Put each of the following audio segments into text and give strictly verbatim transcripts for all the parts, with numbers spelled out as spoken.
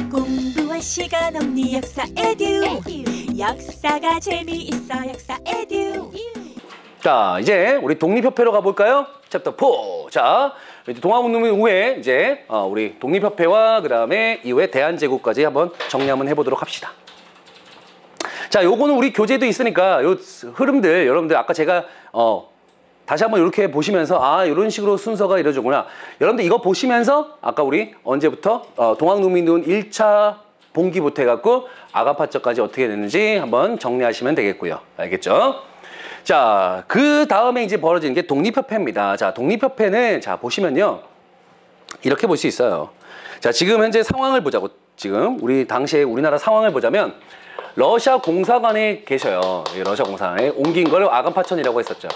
공부할 시간 없니 역사 에듀. 역사가 재미있어 역사 에듀. 자, 이제 우리 독립협회로 가볼까요? 챕터 사. 자, 동아운동 후에 이제 어, 우리 독립협회와 그 다음에 이후에 대한제국까지 한번 정리 한번 해보도록 합시다. 자, 요거는 우리 교재도 있으니까 요 흐름들 여러분들 아까 제가 어 다시 한번 이렇게 보시면서 아 이런 식으로 순서가 이루어지구나. 여러분들 이거 보시면서 아까 우리 언제부터 어, 동학농민運동 일 차 봉기부터 해갖고 아가파처까지 어떻게 됐는지 한번 정리하시면 되겠고요. 알겠죠? 자, 그 다음에 이제 벌어지는 게 독립협회입니다. 자, 독립협회는 자 보시면요 이렇게 볼 수 있어요. 자, 지금 현재 상황을 보자고. 지금 우리 당시에 우리나라 상황을 보자면 러시아 공사관에 계셔요. 러시아 공사관에 옮긴 걸 아간파천이라고 했었죠.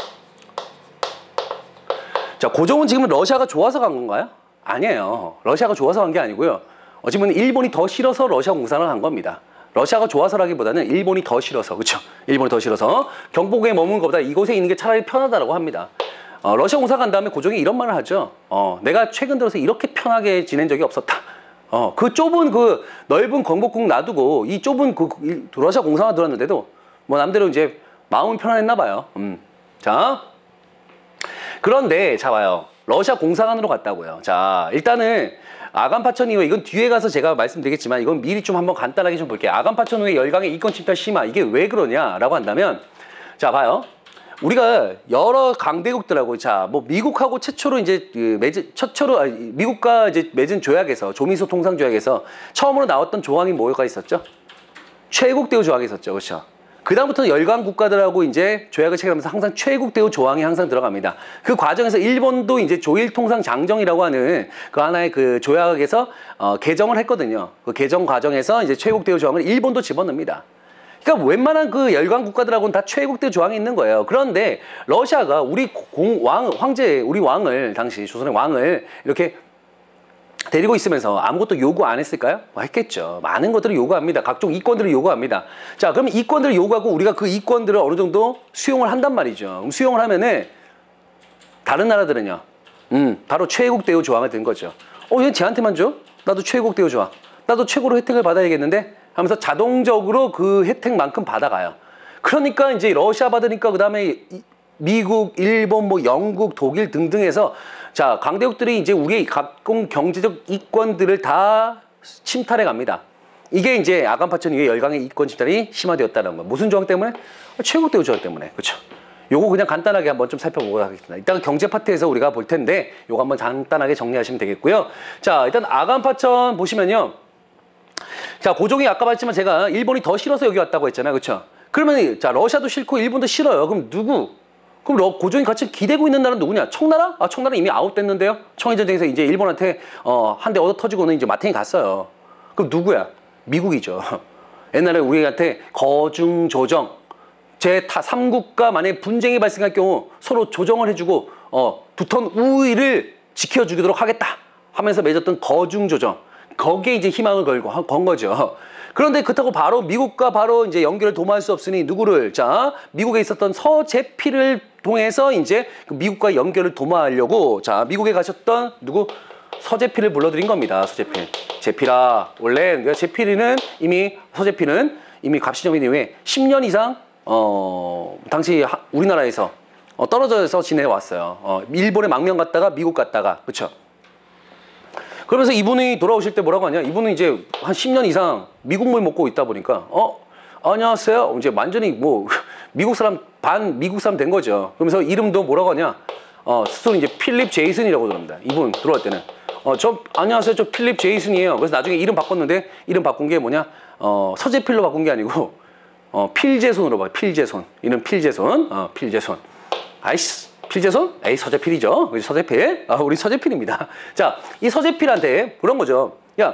자, 고종은 지금 러시아가 좋아서 간 건가요? 아니에요. 러시아가 좋아서 간 게 아니고요. 어찌 보면 일본이 더 싫어서 러시아 공사를 간 겁니다. 러시아가 좋아서라기보다는 일본이 더 싫어서, 그렇죠? 일본이 더 싫어서 경복에 머무는 것보다 이곳에 있는 게 차라리 편하다라고 합니다. 어, 러시아 공사 간 다음에 고종이 이런 말을 하죠. 어, 내가 최근 들어서 이렇게 편하게 지낸 적이 없었다. 어, 그 좁은 그 넓은 경복궁 놔두고 이 좁은 그 러시아 공사가 들어왔는데도 뭐 남대로 이제 마음은 편안했나 봐요. 음. 자, 그런데 자 봐요. 러시아 공사관으로 갔다고요. 자, 일단은 아간파천 이후에 이건 뒤에 가서 제가 말씀드리겠지만 이건 미리 좀 한번 간단하게 좀 볼게요. 아간파천 후에 열강의 이권 침탈 심화 이게 왜 그러냐라고 한다면 자 봐요. 우리가 여러 강대국들하고 자 뭐 미국하고 최초로 이제 그 맺은 최초로 아니, 미국과 이제 맺은 조약에서 조미소 통상 조약에서 처음으로 나왔던 조항이 뭐가 있었죠? 최국 대우 조항이 있었죠, 그렇죠? 그 다음부터 열강 국가들하고 이제 조약을 체결하면서 항상 최국 대우 조항이 항상 들어갑니다. 그 과정에서 일본도 이제 조일 통상 장정이라고 하는 그 하나의 그 조약에서 어, 개정을 했거든요. 그 개정 과정에서 이제 최국 대우 조항을 일본도 집어넣습니다. 그러니까 웬만한 그 열강 국가들하고는 다 최국 대우 조항이 있는 거예요. 그런데 러시아가 우리 공, 왕, 황제, 우리 왕을 당시 조선의 왕을 이렇게 데리고 있으면서 아무것도 요구 안 했을까요? 뭐 했겠죠. 많은 것들을 요구합니다. 각종 이권들을 요구합니다. 자, 그럼 이권들을 요구하고 우리가 그 이권들을 어느 정도 수용을 한단 말이죠. 그럼 수용을 하면은 다른 나라들은요. 음, 바로 최국 대우 조항을 든 거죠. 어, 왜 쟤한테만 줘? 나도 최국 대우 조항. 나도 최고로 혜택을 받아야겠는데? 하면서 자동적으로 그 혜택만큼 받아가요. 그러니까 이제 러시아 받으니까 그 다음에 미국, 일본, 뭐 영국, 독일 등등해서 자, 강대국들이 이제 우리의 각종 경제적 이권들을 다 침탈해 갑니다. 이게 이제 아간파천 이후에 열강의 이권 침탈이 심화되었다는 거. 무슨 조항 때문에? 최국 대우 조항 때문에. 그렇죠? 요거 그냥 간단하게 한번 좀 살펴보도록 하겠습니다. 이따가 경제 파트에서 우리가 볼 텐데 요거 한번 간단하게 정리하시면 되겠고요. 자, 일단 아간파천 보시면요. 자, 고종이 아까 말했지만 제가 일본이 더 싫어서 여기 왔다고 했잖아요. 그렇죠? 그러면 자, 러시아도 싫고 일본도 싫어요. 그럼 누구? 그럼 러, 고종이 같이 기대고 있는 나라는 누구냐? 청나라? 아, 청나라 이미 아웃됐는데요? 청일전쟁에서 이제 일본한테 어, 한 대 얻어 터지고는 이제 마탱이 갔어요. 그럼 누구야? 미국이죠. 옛날에 우리한테 거중조정, 제삼 국가 만약에 분쟁이 발생할 경우 서로 조정을 해주고 어, 두턴 우위를 지켜주도록 하겠다 하면서 맺었던 거중조정. 거기에 이제 희망을 걸고 건 거죠. 그런데 그렇다고 바로 미국과 바로 이제 연결을 도모할 수 없으니 누구를 자 미국에 있었던 서재필을 통해서 이제 미국과 연결을 도모하려고 자 미국에 가셨던 누구 서재필을 불러들인 겁니다. 서재필. 재필아 원래 재필이는 이미 서재필은 이미 갑시정인 이후에 십 년 이상 어 당시 하, 우리나라에서 어, 떨어져서 지내왔어요. 어, 일본에 망명 갔다가 미국 갔다가 그렇죠. 그러면서 이분이 돌아오실 때 뭐라고 하냐? 이분은 이제 한 십 년 이상 미국물 먹고 있다 보니까 어? 안녕하세요. 이제 완전히 뭐 미국 사람 반 미국 사람 된 거죠. 그러면서 이름도 뭐라고 하냐? 어, 스스로 이제 필립 제이슨이라고 그럽니다. 이분 들어올 때는 어, 저 안녕하세요. 저 필립 제이슨이에요. 그래서 나중에 이름 바꿨는데 이름 바꾼 게 뭐냐? 어, 서재필로 바꾼 게 아니고 어, 필제손으로 봐요. 필제손. 이름 필제손. 어, 필제손. 아이씨. 필제손? 에이 서재필이죠. 서재필. 아, 우리 서재필입니다. 자, 이 서재필한테 그런 거죠. 야,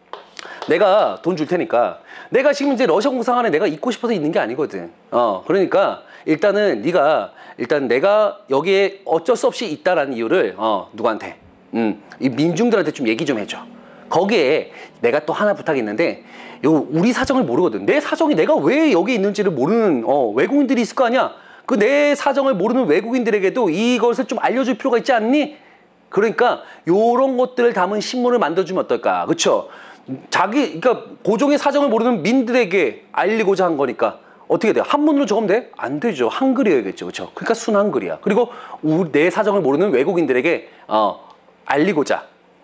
내가 돈 줄 테니까 내가 지금 이제 러시아 공사관에 내가 있고 싶어서 있는 게 아니거든. 어, 그러니까 일단은 네가 일단 내가 여기에 어쩔 수 없이 있다라는 이유를 어, 누구한테? 음, 이 민중들한테 좀 얘기 좀 해줘. 거기에 내가 또 하나 부탁이 있는데 요 우리 사정을 모르거든. 내 사정이 내가 왜 여기 있는지를 모르는 어, 외국인들이 있을 거 아니야. 그 내 사정을 모르는 외국인들에게도 이것을 좀 알려줄 필요가 있지 않니? 그러니까 요런 것들을 담은 신문을 만들어주면 어떨까? 그쵸? 자기 그러니까 고종의 사정을 모르는 민들에게 알리고자 한 거니까 어떻게 돼요? 한문으로 적으면 돼? 안 되죠. 한글이어야겠죠. 그렇죠? 그러니까 순한글이야. 그리고 우리, 내 사정을 모르는 외국인들에게 어, 알리고자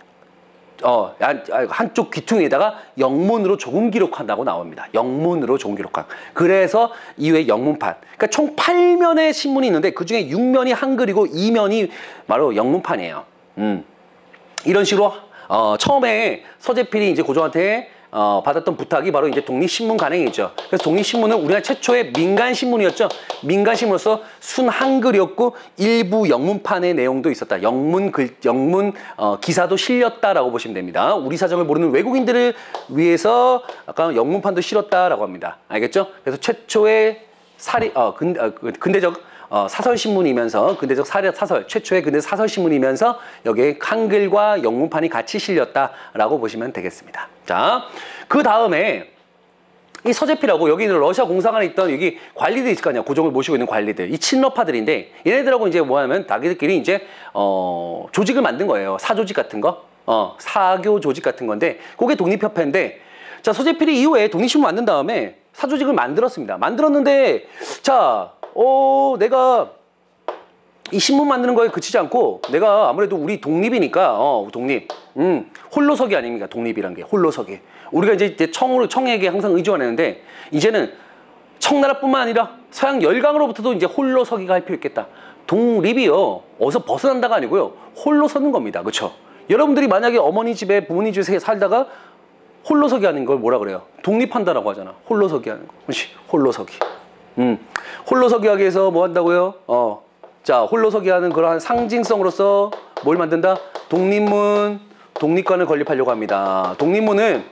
어, 한쪽 귀퉁이에다가 영문으로 조금 기록한다고 나옵니다. 영문으로 조금 기록한. 그래서 이후에 영문판. 그러니까 총 팔 면의 신문이 있는데 그중에 육 면이 한글이고 이 면이 바로 영문판이에요. 음. 이런 식으로 어, 처음에 서재필이 이제 고종한테 어, 받았던 부탁이 바로 이제 독립신문 간행이죠. 그래서 독립신문은 우리나라 최초의 민간신문이었죠. 민간신문으로서 순한글이었고 일부 영문판의 내용도 있었다. 영문 글, 영문 어, 기사도 실렸다라고 보시면 됩니다. 우리 사정을 모르는 외국인들을 위해서 아까 영문판도 실었다라고 합니다. 알겠죠? 그래서 최초의 사리, 어, 근, 어, 근대적 어, 사설신문이면서 근대적 사설, 최초의 근대적 사설신문이면서 여기에 한글과 영문판이 같이 실렸다라고 보시면 되겠습니다. 자, 그 다음에 이 서재필하고 여기 있는 러시아 공사관에 있던 여기 관리들 있을 거 아니야. 고종을 모시고 있는 관리들. 이 친러파들인데 얘네들하고 이제 뭐 하면 자기들끼리 이제 어, 조직을 만든 거예요. 사조직 같은 거. 어, 사교 조직 같은 건데 그게 독립협회인데 자, 서재필이 이후에 독립신문 만든 다음에 사조직을 만들었습니다. 만들었는데 자, 어, 내가 이 신문 만드는 거에 그치지 않고 내가 아무래도 우리 독립이니까 어, 독립. 음, 홀로서기 아닙니까? 독립이란 게 홀로서기. 우리가 이제 청으로 청에게 항상 의존하는데 이제는 청나라뿐만 아니라 서양 열강으로부터도 이제 홀로서기가 할 필요 있겠다. 독립이요. 어디서 벗어난다가 아니고요. 홀로 서는 겁니다. 그렇죠? 여러분들이 만약에 어머니 집에 부모님 집에 살다가 홀로서기 하는 걸 뭐라 그래요? 독립한다라고 하잖아. 홀로서기 하는 거. 그렇지? 홀로서기. 음, 홀로서기 하기 위해서 뭐 한다고요? 어, 자, 홀로서기 하는 그러한 상징성으로서 뭘 만든다? 독립문, 독립관을 건립하려고 합니다. 독립문은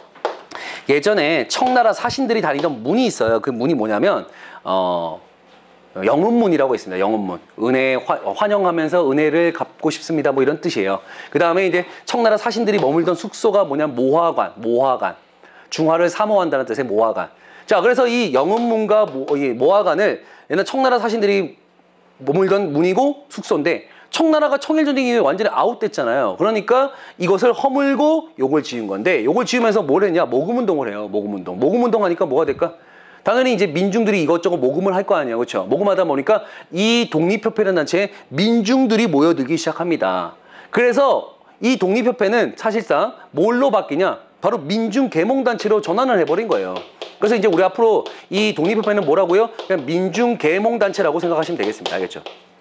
예전에 청나라 사신들이 다니던 문이 있어요. 그 문이 뭐냐면 어, 영은문이라고 있습니다. 영은문. 은혜 화, 환영하면서 은혜를 갚고 싶습니다. 뭐 이런 뜻이에요. 그 다음에 이제 청나라 사신들이 머물던 숙소가 뭐냐면 모화관, 모화관. 중화를 사모한다는 뜻의 모화관. 자, 그래서 이 영은문과 모, 이 모화관을 옛날 청나라 사신들이 머물던 문이고 숙소인데 청나라가 청일전쟁 이후에 완전히 아웃됐잖아요. 그러니까 이것을 허물고 요걸 지은 건데 요걸 지으면서 뭘 했냐? 모금운동을 해요. 모금운동. 모금운동 하니까 뭐가 될까? 당연히 이제 민중들이 이것저것 모금을 할 거 아니에요. 그렇죠? 모금하다 보니까 이 독립협회라는 단체에 민중들이 모여들기 시작합니다. 그래서 이 독립협회는 사실상 뭘로 바뀌냐? 바로 민중계몽단체로 전환을 해버린 거예요. 그래서 이제 우리 앞으로 이 독립협회는 뭐라고요? 그냥 민중계몽단체라고 생각하시면 되겠습니다. 알겠죠?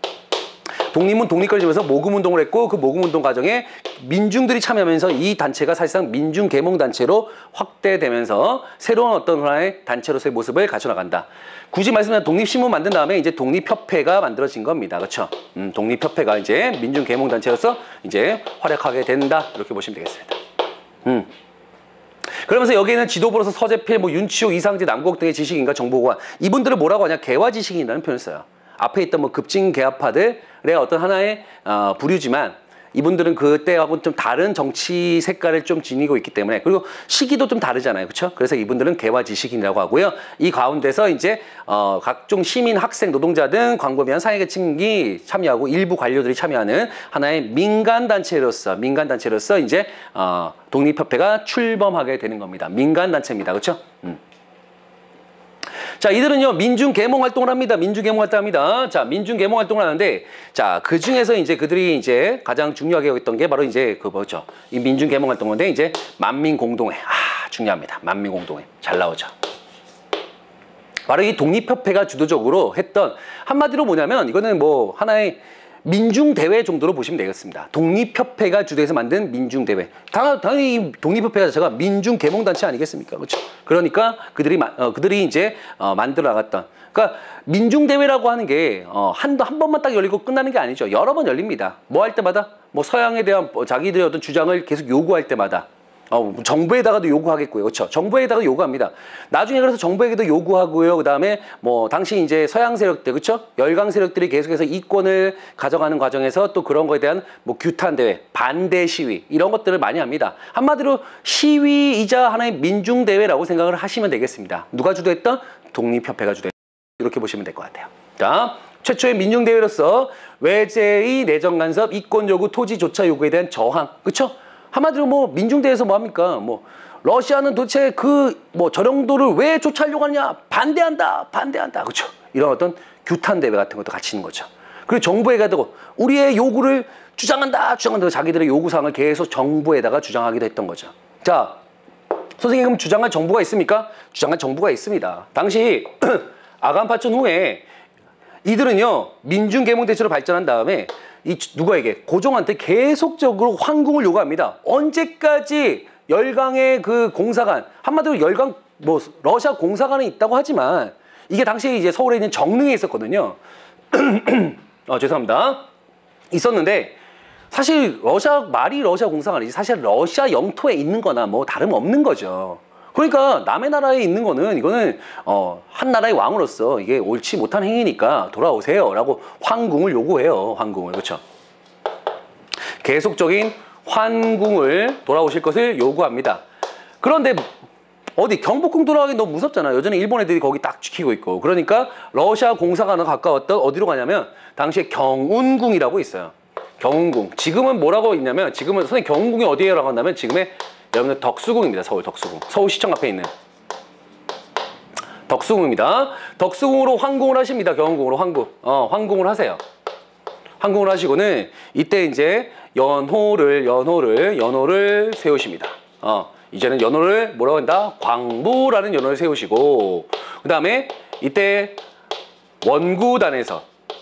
독립문 독립관을 지면서 모금운동을 했고 그 모금운동 과정에 민중들이 참여하면서 이 단체가 사실상 민중계몽단체로 확대되면서 새로운 어떤 하나의 단체로서의 모습을 갖춰나간다. 굳이 말씀드리면 독립신문 만든 다음에 이제 독립협회가 만들어진 겁니다. 그렇죠? 음, 독립협회가 이제 민중계몽단체로서 이제 활약하게 된다. 이렇게 보시면 되겠습니다. 음. 그러면서 여기에는 지도부로서 서재필, 뭐 윤치호, 이상재, 남국 등의 지식인과 정보관 이분들을 뭐라고 하냐? 개화지식인이라는 표현을 써요. 앞에 있던 뭐 급진개화파들의 어떤 하나의 어, 부류지만 이분들은 그때하고는 좀 다른 정치 색깔을 좀 지니고 있기 때문에 그리고 시기도 좀 다르잖아요. 그렇죠? 그래서 이분들은 개화지식인이라고 하고요. 이 가운데서 이제 어, 각종 시민, 학생, 노동자 등 광범위한 사회계층이 참여하고 일부 관료들이 참여하는 하나의 민간단체로서 민간단체로서 이제 어, 독립협회가 출범하게 되는 겁니다. 민간단체입니다. 그렇죠? 음. 자, 이들은요, 민중계몽 활동을 합니다. 민중계몽 활동을 합니다. 자, 민중계몽 활동을 하는데, 자, 그 중에서 이제 그들이 이제 가장 중요하게 했던 게 바로 이제 그 뭐죠? 이 민중계몽 활동인데, 이제 만민공동회. 아, 중요합니다. 만민공동회. 잘 나오죠. 바로 이 독립협회가 주도적으로 했던, 한마디로 뭐냐면, 이거는 뭐 하나의 민중대회 정도로 보시면 되겠습니다. 독립협회가 주도해서 만든 민중대회. 당연히 이 독립협회 자체가 민중계몽단체 아니겠습니까? 그렇죠? 그러니까 그들이, 어, 그들이 이제 어, 만들어 나갔던. 그러니까 민중대회라고 하는 게 어, 한, 한 번만 딱 열리고 끝나는 게 아니죠. 여러 번 열립니다. 뭐 할 때마다? 뭐 서양에 대한 뭐 자기들의 어떤 주장을 계속 요구할 때마다. 어, 정부에다가도 요구하겠고요. 그렇죠? 정부에다가 요구합니다. 나중에 그래서 정부에게도 요구하고요. 그 다음에 뭐 당시 이제 서양 세력들, 그렇죠? 열강 세력들이 계속해서 이권을 가져가는 과정에서 또 그런 거에 대한 뭐 규탄 대회, 반대 시위 이런 것들을 많이 합니다. 한마디로 시위이자 하나의 민중 대회라고 생각을 하시면 되겠습니다. 누가 주도했던? 독립협회가 주도했던. 이렇게 보시면 될 것 같아요. 자, 최초의 민중 대회로서 외제의 내정 간섭, 이권 요구, 토지 조차 요구에 대한 저항, 그렇죠? 한마디로 뭐 민중대회에서 뭐 합니까? 뭐 러시아는 도대체 그 뭐 저령도를 왜 쫓아려고 하느냐? 반대한다, 반대한다, 그렇죠? 이런 어떤 규탄 대회 같은 것도 같이 있는 거죠. 그리고 정부에가 되고 우리의 요구를 주장한다, 주장한다. 자기들의 요구사항을 계속 정부에다가 주장하기도 했던 거죠. 자, 선생님 그럼 주장할 정부가 있습니까? 주장할 정부가 있습니다. 당시 아간파천 후에 이들은요 민중계몽 대체로 발전한 다음에 이 누구에게 고종한테 계속적으로 환궁을 요구합니다. 언제까지 열강의 그 공사관, 한마디로 열강 뭐 러시아 공사관이 있다고 하지만 이게 당시에 이제 서울에 있는 정릉에 있었거든요. 어, 죄송합니다. 있었는데 사실 러시아 말이 러시아 공사관이지 사실 러시아 영토에 있는 거나 뭐 다름없는 거죠. 그러니까 남의 나라에 있는 거는 이거는 어, 한 나라의 왕으로서 이게 옳지 못한 행위니까 돌아오세요 라고 환궁을 요구해요. 환궁을. 그렇죠. 계속적인 환궁을 돌아오실 것을 요구합니다. 그런데 어디 경복궁 돌아가기 너무 무섭잖아. 여전히 일본 애들이 거기 딱 지키고 있고. 그러니까 러시아 공사관에 가까웠던 어디로 가냐면 당시에 경운궁이라고 있어요. 경운궁. 지금은 뭐라고 있냐면 지금은 선생님 경운궁이 어디에라고 한다면 지금의 여러분들 덕수궁입니다. 서울 덕수궁. 서울시청 앞에 있는 덕수궁입니다. 덕수궁으로 환궁을 하십니다. 경운궁으로 환궁. 어, 환궁을 하세요. 환궁을 하시고는 이때 이제 연호를 연호를 연호를 세우십니다. 어, 이제는 연호를 뭐라고 한다? 광부라는 연호를 세우시고 그 다음에 이때 원구단에서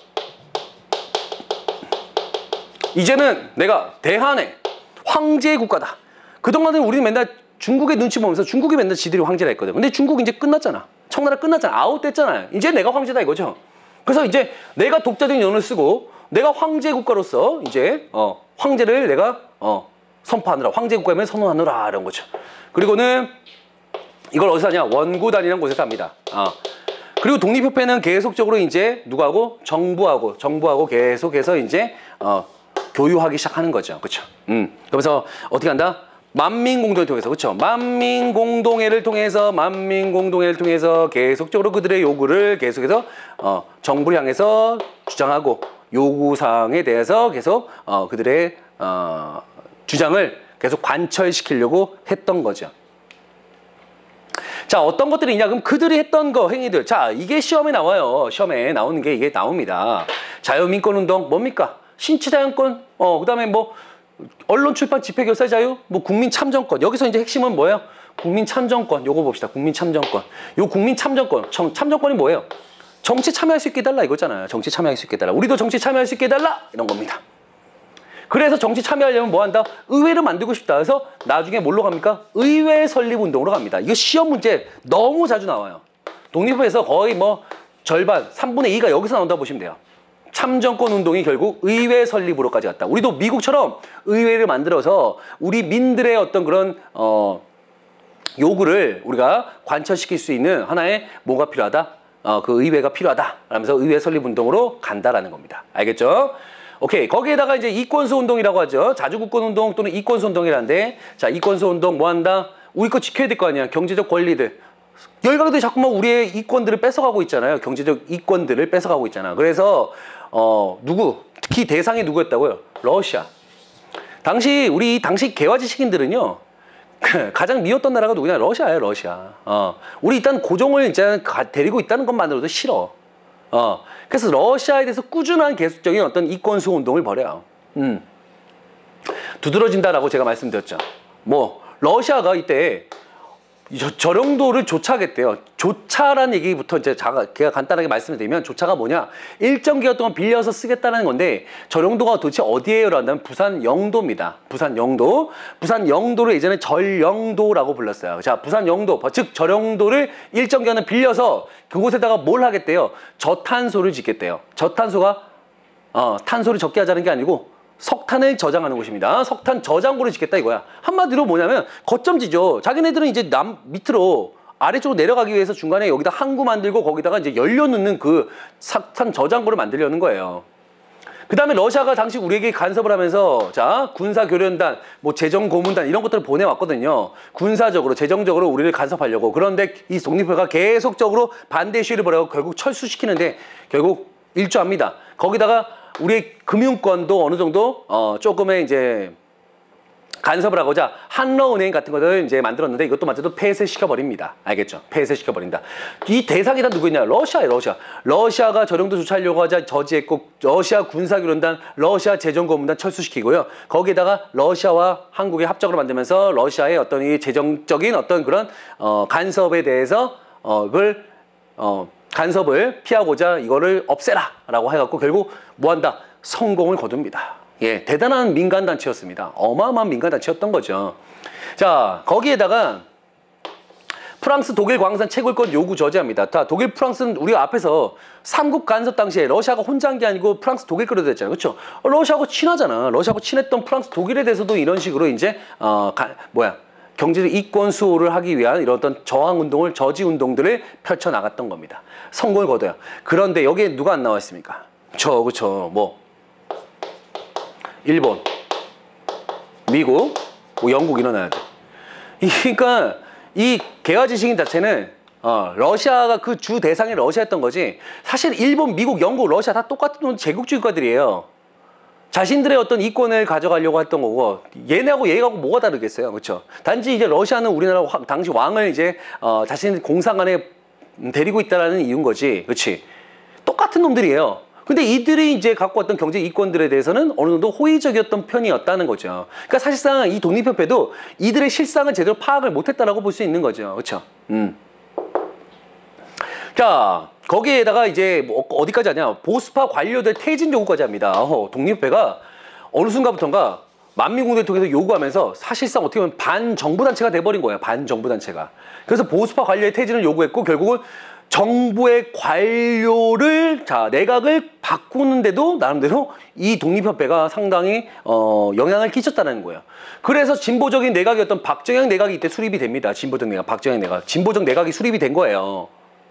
이제는 내가 대한의 황제 국가다. 그동안은 우리는 맨날 중국의 눈치 보면서 중국이 맨날 지들이 황제라 했거든. 근데 중국 이제 끝났잖아. 청나라 끝났잖아. 아웃됐잖아요. 이제 내가 황제다 이거죠. 그래서 이제 내가 독자적인 연호를 쓰고 내가 황제 국가로서 이제 어, 황제를 내가 어, 선포하느라 황제 국가임을 선언하느라 이런 거죠. 그리고는 이걸 어디서 하냐? 원구단이라는 곳에서 합니다. 어. 그리고 독립협회는 계속적으로 이제 누구하고? 정부하고 정부하고 계속해서 이제 어, 교유하기 시작하는 거죠. 그렇죠? 음. 그러면서 어떻게 한다? 만민공동회를 통해서 그렇죠? 만민공동회를 통해서 만민공동회를 통해서 계속적으로 그들의 요구를 계속해서 어, 정부를 향해서 주장하고 요구사항에 대해서 계속 어, 그들의 어, 주장을 계속 관철시키려고 했던 거죠. 자, 어떤 것들이 있냐? 그럼 그들이 했던 거, 행위들. 자, 이게 시험에 나와요. 시험에 나오는 게 이게 나옵니다. 자유민권운동 뭡니까? 신체자연권, 어, 그 다음에 뭐 언론 출판 집회 결사 자유, 뭐 국민 참정권. 여기서 이제 핵심은 뭐예요? 국민 참정권. 요거 봅시다. 국민 참정권. 요 국민 참정권. 참, 참정권이 뭐예요? 정치 참여할 수 있게 해달라 이거잖아요. 정치 참여할 수 있게 해달라. 우리도 정치 참여할 수 있게 해달라 이런 겁니다. 그래서 정치 참여하려면 뭐 한다? 의회를 만들고 싶다. 그래서 나중에 뭘로 갑니까? 의회 설립 운동으로 갑니다. 이거 시험 문제 너무 자주 나와요. 독립협회에서 거의 뭐 절반, 삼분의 이가 여기서 나온다고 보시면 돼요. 참정권 운동이 결국 의회 설립으로까지 갔다. 우리도 미국처럼 의회를 만들어서 우리 민들의 어떤 그런 어, 요구를 우리가 관철시킬 수 있는 하나의 뭐가 필요하다? 어, 그 의회가 필요하다. 라면서 의회 설립 운동으로 간다라는 겁니다. 알겠죠? 오케이. 거기에다가 이제 이권수 운동이라고 하죠. 자주국권 운동 또는 이권수 운동이라는데, 자, 이권수 운동 뭐 한다? 우리 거 지켜야 될 거 아니야. 경제적 권리들. 열강들이 자꾸만 우리의 이권들을 뺏어가고 있잖아요. 경제적 이권들을 뺏어가고 있잖아. 그래서 어, 누구? 특히 대상이 누구였다고요? 러시아. 당시 우리 당시 개화지식인들은요. 가장 미웠던 나라가 누구냐? 러시아예요, 러시아. 어, 우리 일단 고종을 이제 데리고 있다는 것만으로도 싫어. 어, 그래서 러시아에 대해서 꾸준한 계속적인 어떤 이권수 운동을 벌여요. 음. 두드러진다라고 제가 말씀드렸죠. 뭐 러시아가 이때 저, 저령도를 조차하겠대요. 조차라는 얘기부터 이제 제가, 제가 간단하게 말씀을 드리면 조차가 뭐냐? 일정 기간 동안 빌려서 쓰겠다는 건데 저령도가 도대체 어디에요라고 한다면 부산 영도입니다. 부산 영도. 부산 영도를 예전에 절영도라고 불렀어요. 자, 부산 영도, 즉 저령도를 일정 기간을 빌려서 그곳에다가 뭘 하겠대요? 저탄소를 짓겠대요. 저탄소가 어, 탄소를 적게 하자는 게 아니고 석탄을 저장하는 곳입니다. 석탄 저장고를 짓겠다 이거야. 한마디로 뭐냐면 거점지죠. 자기네들은 이제 남 밑으로 아래쪽으로 내려가기 위해서 중간에 여기다 항구 만들고 거기다가 이제 연료 넣는 그 석탄 저장고를 만들려는 거예요. 그 다음에 러시아가 당시 우리에게 간섭을 하면서 자 군사교련단, 뭐 재정고문단 이런 것들을 보내왔거든요. 군사적으로, 재정적으로 우리를 간섭하려고. 그런데 이 독립회가 계속적으로 반대 시위를 벌여서 결국 철수시키는데 결국 일조합니다. 거기다가 우리의 금융권도 어느 정도 어, 조금의 이제 간섭을 하고자 한러은행 같은 것을 이제 만들었는데 이것도 마저도 폐쇄시켜 버립니다. 알겠죠? 폐쇄시켜 버린다. 이 대상이 다 누구냐? 러시아예요, 러시아. 러시아가 저 정도 조치하려고 하자 저지했고 러시아 군사교련단, 러시아 재정고문단 철수시키고요. 거기에다가 러시아와 한국이 합작으로 만들면서 러시아의 어떤 이 재정적인 어떤 그런 어, 간섭에 대해서 어, 그걸 어, 간섭을 피하고자 이거를 없애라라고 해갖고 결국 뭐한다? 성공을 거둡니다. 예, 대단한 민간단체였습니다. 어마어마한 민간단체였던 거죠. 자, 거기에다가 프랑스, 독일 광산 채굴권 요구 저지합니다. 자, 독일, 프랑스는 우리가 앞에서 삼국 간섭 당시에 러시아가 혼자 한 게 아니고 프랑스, 독일 끌어도 됐잖아요. 그렇죠? 러시아하고 친하잖아. 러시아하고 친했던 프랑스, 독일에 대해서도 이런 식으로 이제 어, 가, 뭐야 경제적 이권 수호를 하기 위한 이런 어떤 저항 운동을, 저지 운동들을 펼쳐 나갔던 겁니다. 성공을 거둬요. 그런데 여기에 누가 안 나와 있습니까? 저, 그렇죠. 뭐 일본, 미국, 뭐 영국 일어나야 돼. 그러니까 이 개화지식인 자체는 어, 러시아가 그 주 대상이 러시아였던 거지. 사실 일본, 미국, 영국, 러시아 다 똑같은 제국주의 국가들이에요. 자신들의 어떤 이권을 가져가려고 했던 거고 얘네하고 얘하고 뭐가 다르겠어요, 그렇죠? 단지 이제 러시아는 우리나라 화, 당시 왕을 이제 어, 자신 공상 안에 데리고 있다라는 이유인 거지, 그렇지? 똑같은 놈들이에요. 근데 이들이 이제 갖고 왔던 경제 이권들에 대해서는 어느 정도 호의적이었던 편이었다는 거죠. 그러니까 사실상 이 독립협회도 이들의 실상을 제대로 파악을 못했다라고 볼 수 있는 거죠, 그렇죠? 음. 자, 거기에다가 이제 뭐 어디까지 하냐? 보수파 관료들 퇴진 요구까지 합니다. 어, 독립협회가 어느 순간부터인가 만민공대를 통해서 요구하면서 사실상 어떻게 보면 반정부단체가 돼버린 거예요. 반정부단체가. 그래서 보수파 관료의 퇴진을 요구했고 결국은 정부의 관료를, 자, 내각을 바꾸는데도 나름대로 이 독립협회가 상당히 어, 영향을 끼쳤다는 거예요. 그래서 진보적인 내각이었던 박정희 내각이 이때 수립이 됩니다. 진보적 내각, 박정희 내각. 진보적 내각이 수립이 된 거예요.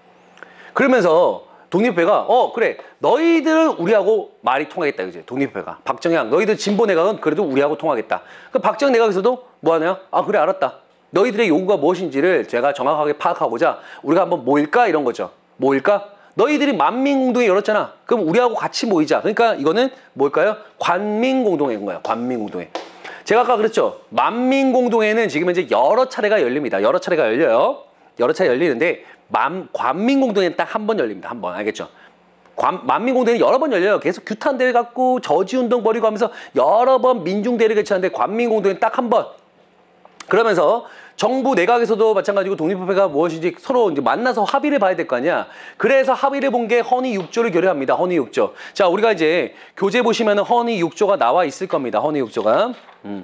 그러면서 독립협회가 어 그래 너희들은 우리하고 말이 통하겠다 이제 독립협회가 박정희랑 너희들 진보 내각은 그래도 우리하고 통하겠다. 그 박정희 내각에서도 뭐 하나요? 아 그래 알았다. 너희들의 요구가 무엇인지를 제가 정확하게 파악하고자 우리가 한번 모일까 이런 거죠. 모일까? 너희들이 만민공동회 열었잖아. 그럼 우리하고 같이 모이자. 그러니까 이거는 뭘까요? 관민공동회인 거예요. 관민공동회. 제가 아까 그랬죠. 만민공동회는 지금 현재 여러 차례가 열립니다. 여러 차례가 열려요. 여러 차례 열리는데 만, 관민공동회는 딱 한 번 열립니다. 한 번. 알겠죠? 관, 만민공동회는 여러 번 열려요. 계속 규탄대회 갖고 저지운동 벌이고 하면서 여러 번 민중대회를 개최하는데 관민공동회는 딱 한 번. 그러면서 정부 내각에서도 마찬가지고 독립협회가 무엇인지 서로 이제 만나서 합의를 봐야 될 거 아니야. 그래서 합의를 본 게 헌의 육 조를 결의합니다. 헌의 육 조. 자, 우리가 이제 교재 보시면은 헌의 육 조가 나와 있을 겁니다. 헌의 육 조가. 음.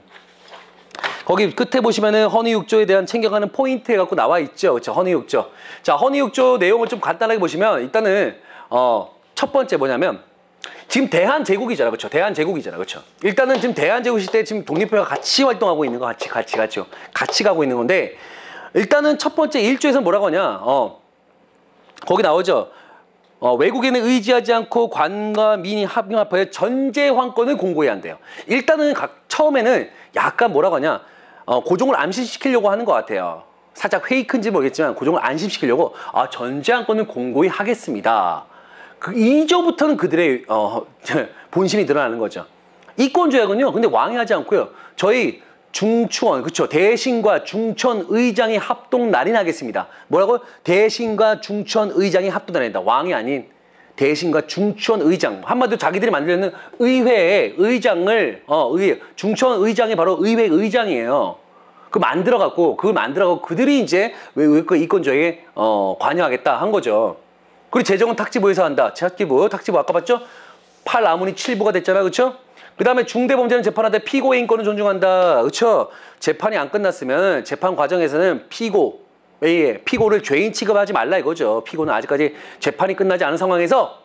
거기 끝에 보시면은 헌의 육 조에 대한 챙겨가는 포인트 해갖고 나와 있죠. 그렇죠? 헌의 육 조. 자, 헌의 육 조 내용을 좀 간단하게 보시면 일단은 어, 첫 번째 뭐냐면 지금 대한제국이잖아. 그렇죠? 대한제국이잖아. 그렇죠? 일단은 지금 대한제국 시대 지금 독립협회가 같이 활동하고 있는 거 같이 같이 같이 같이 가고 있는 건데 일단은 첫 번째 일 조에서 뭐라고 하냐? 어. 거기 나오죠. 어, 외국인을 의지하지 않고 관과 민이 합병합하여 전제 황권을 공고해야 한대요. 일단은 각, 처음에는 약간 뭐라고 하냐? 어, 고종을 안심시키려고 하는 것 같아요. 살짝 페이크인지 모르겠지만 고종을 안심시키려고 아, 전제 황권을 공고히 하겠습니다. 그 이 조부터는 그들의 어, 본심이 드러나는 거죠. 이권조약은요. 근데 왕이 하지 않고요. 저희 중추원, 그렇죠? 대신과 중천 의장이 합동 날인하겠습니다. 뭐라고? 대신과 중천 의장이 합동 날인다. 왕이 아닌 대신과 중천 의장. 한마디로 자기들이 만들려는 의회의 의장을 어, 의, 중천 의장이 바로 의회 의장이에요. 그 만들어갖고 그걸 만들어갖고 그들이 이제 이권조약에 어, 관여하겠다 한 거죠. 그리고 재정은 탁지부에서 한다. 탁지부, 탁지부 아까 봤죠? 팔 아문이 칠부가 됐잖아, 그렇죠? 그 다음에 중대범죄는 재판하되 피고의 인권을 존중한다, 그렇죠? 재판이 안 끝났으면 재판 과정에서는 피고, 예, 피고를 죄인 취급하지 말라 이거죠. 피고는 아직까지 재판이 끝나지 않은 상황에서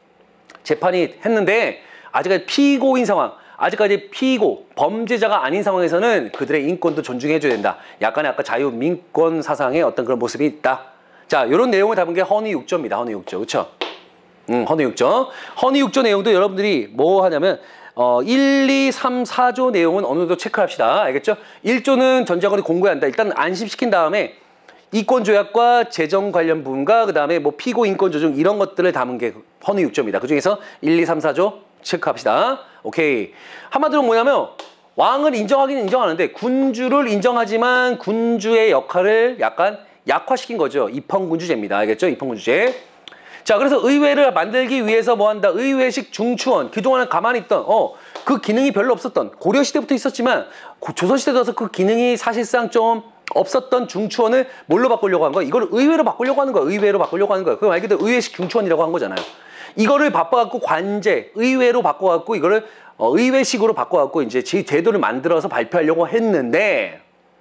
재판이 했는데 아직까지 피고인 상황, 아직까지 피고, 범죄자가 아닌 상황에서는 그들의 인권도 존중해줘야 된다. 약간의 아까 자유민권 사상의 어떤 그런 모습이 있다. 자, 이런 내용을 담은 게 헌의 육 조입니다. 헌의 육 조. 그쵸? 음, 헌의 육 조. 헌의 육 조 내용도 여러분들이 뭐 하냐면, 어, 일, 이, 삼, 사 조 내용은 어느 정도 체크합시다. 알겠죠? 일 조는 전제하고는 공고해야 한다. 일단 안심시킨 다음에 이권조약과 재정 관련 부분과 그 다음에 뭐 피고 인권 조정 이런 것들을 담은 게 헌의 육 조입니다. 그 중에서 일, 이, 삼, 사 조 체크합시다. 오케이. 한마디로 뭐냐면, 왕을 인정하기는 인정하는데 군주를 인정하지만 군주의 역할을 약간 약화시킨 거죠. 입헌군주제입니다. 알겠죠? 입헌군주제. 자, 그래서 의회를 만들기 위해서 뭐 한다? 의회식 중추원. 그동안은 가만히 있던 어, 그 기능이 별로 없었던 고려시대부터 있었지만 조선시대 들어서 그 기능이 사실상 좀 없었던 중추원을 뭘로 바꾸려고 한 거야? 이걸 의회로 바꾸려고 하는 거야. 의회로 바꾸려고 하는 거야. 그럼 말 그대로 의회식 중추원이라고 한 거잖아요. 이거를 바꿔갖고 관제, 의회로 바꿔갖고 이거를 어, 의회식으로 바꿔갖고 이제 제도를 만들어서 발표하려고 했는데,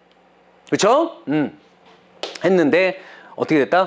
그쵸? 음. 했는데, 어떻게 됐다?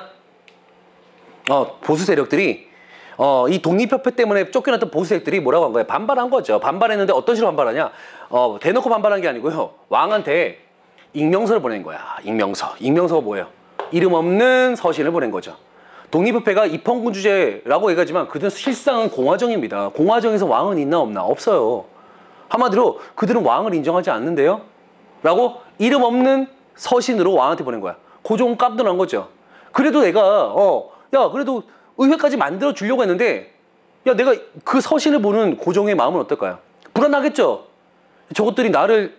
어, 보수 세력들이, 어, 이 독립협회 때문에 쫓겨났던 보수 세력들이 뭐라고 한 거예요? 반발한 거죠. 반발했는데 어떤 식으로 반발하냐? 어, 대놓고 반발한 게 아니고요. 왕한테 익명서를 보낸 거야. 익명서. 익명서가 뭐예요? 이름 없는 서신을 보낸 거죠. 독립협회가 입헌군주제라고 얘기하지만 그들은 실상은 공화정입니다. 공화정에서 왕은 있나 없나? 없어요. 한마디로 그들은 왕을 인정하지 않는데요? 라고 이름 없는 서신으로 왕한테 보낸 거야. 고종 깜짝 놀란 거죠. 그래도 내가 어, 야 그래도 의회까지 만들어 주려고 했는데 야 내가 그 서신을 보는 고종의 마음은 어떨까요? 불안하겠죠? 저것들이 나를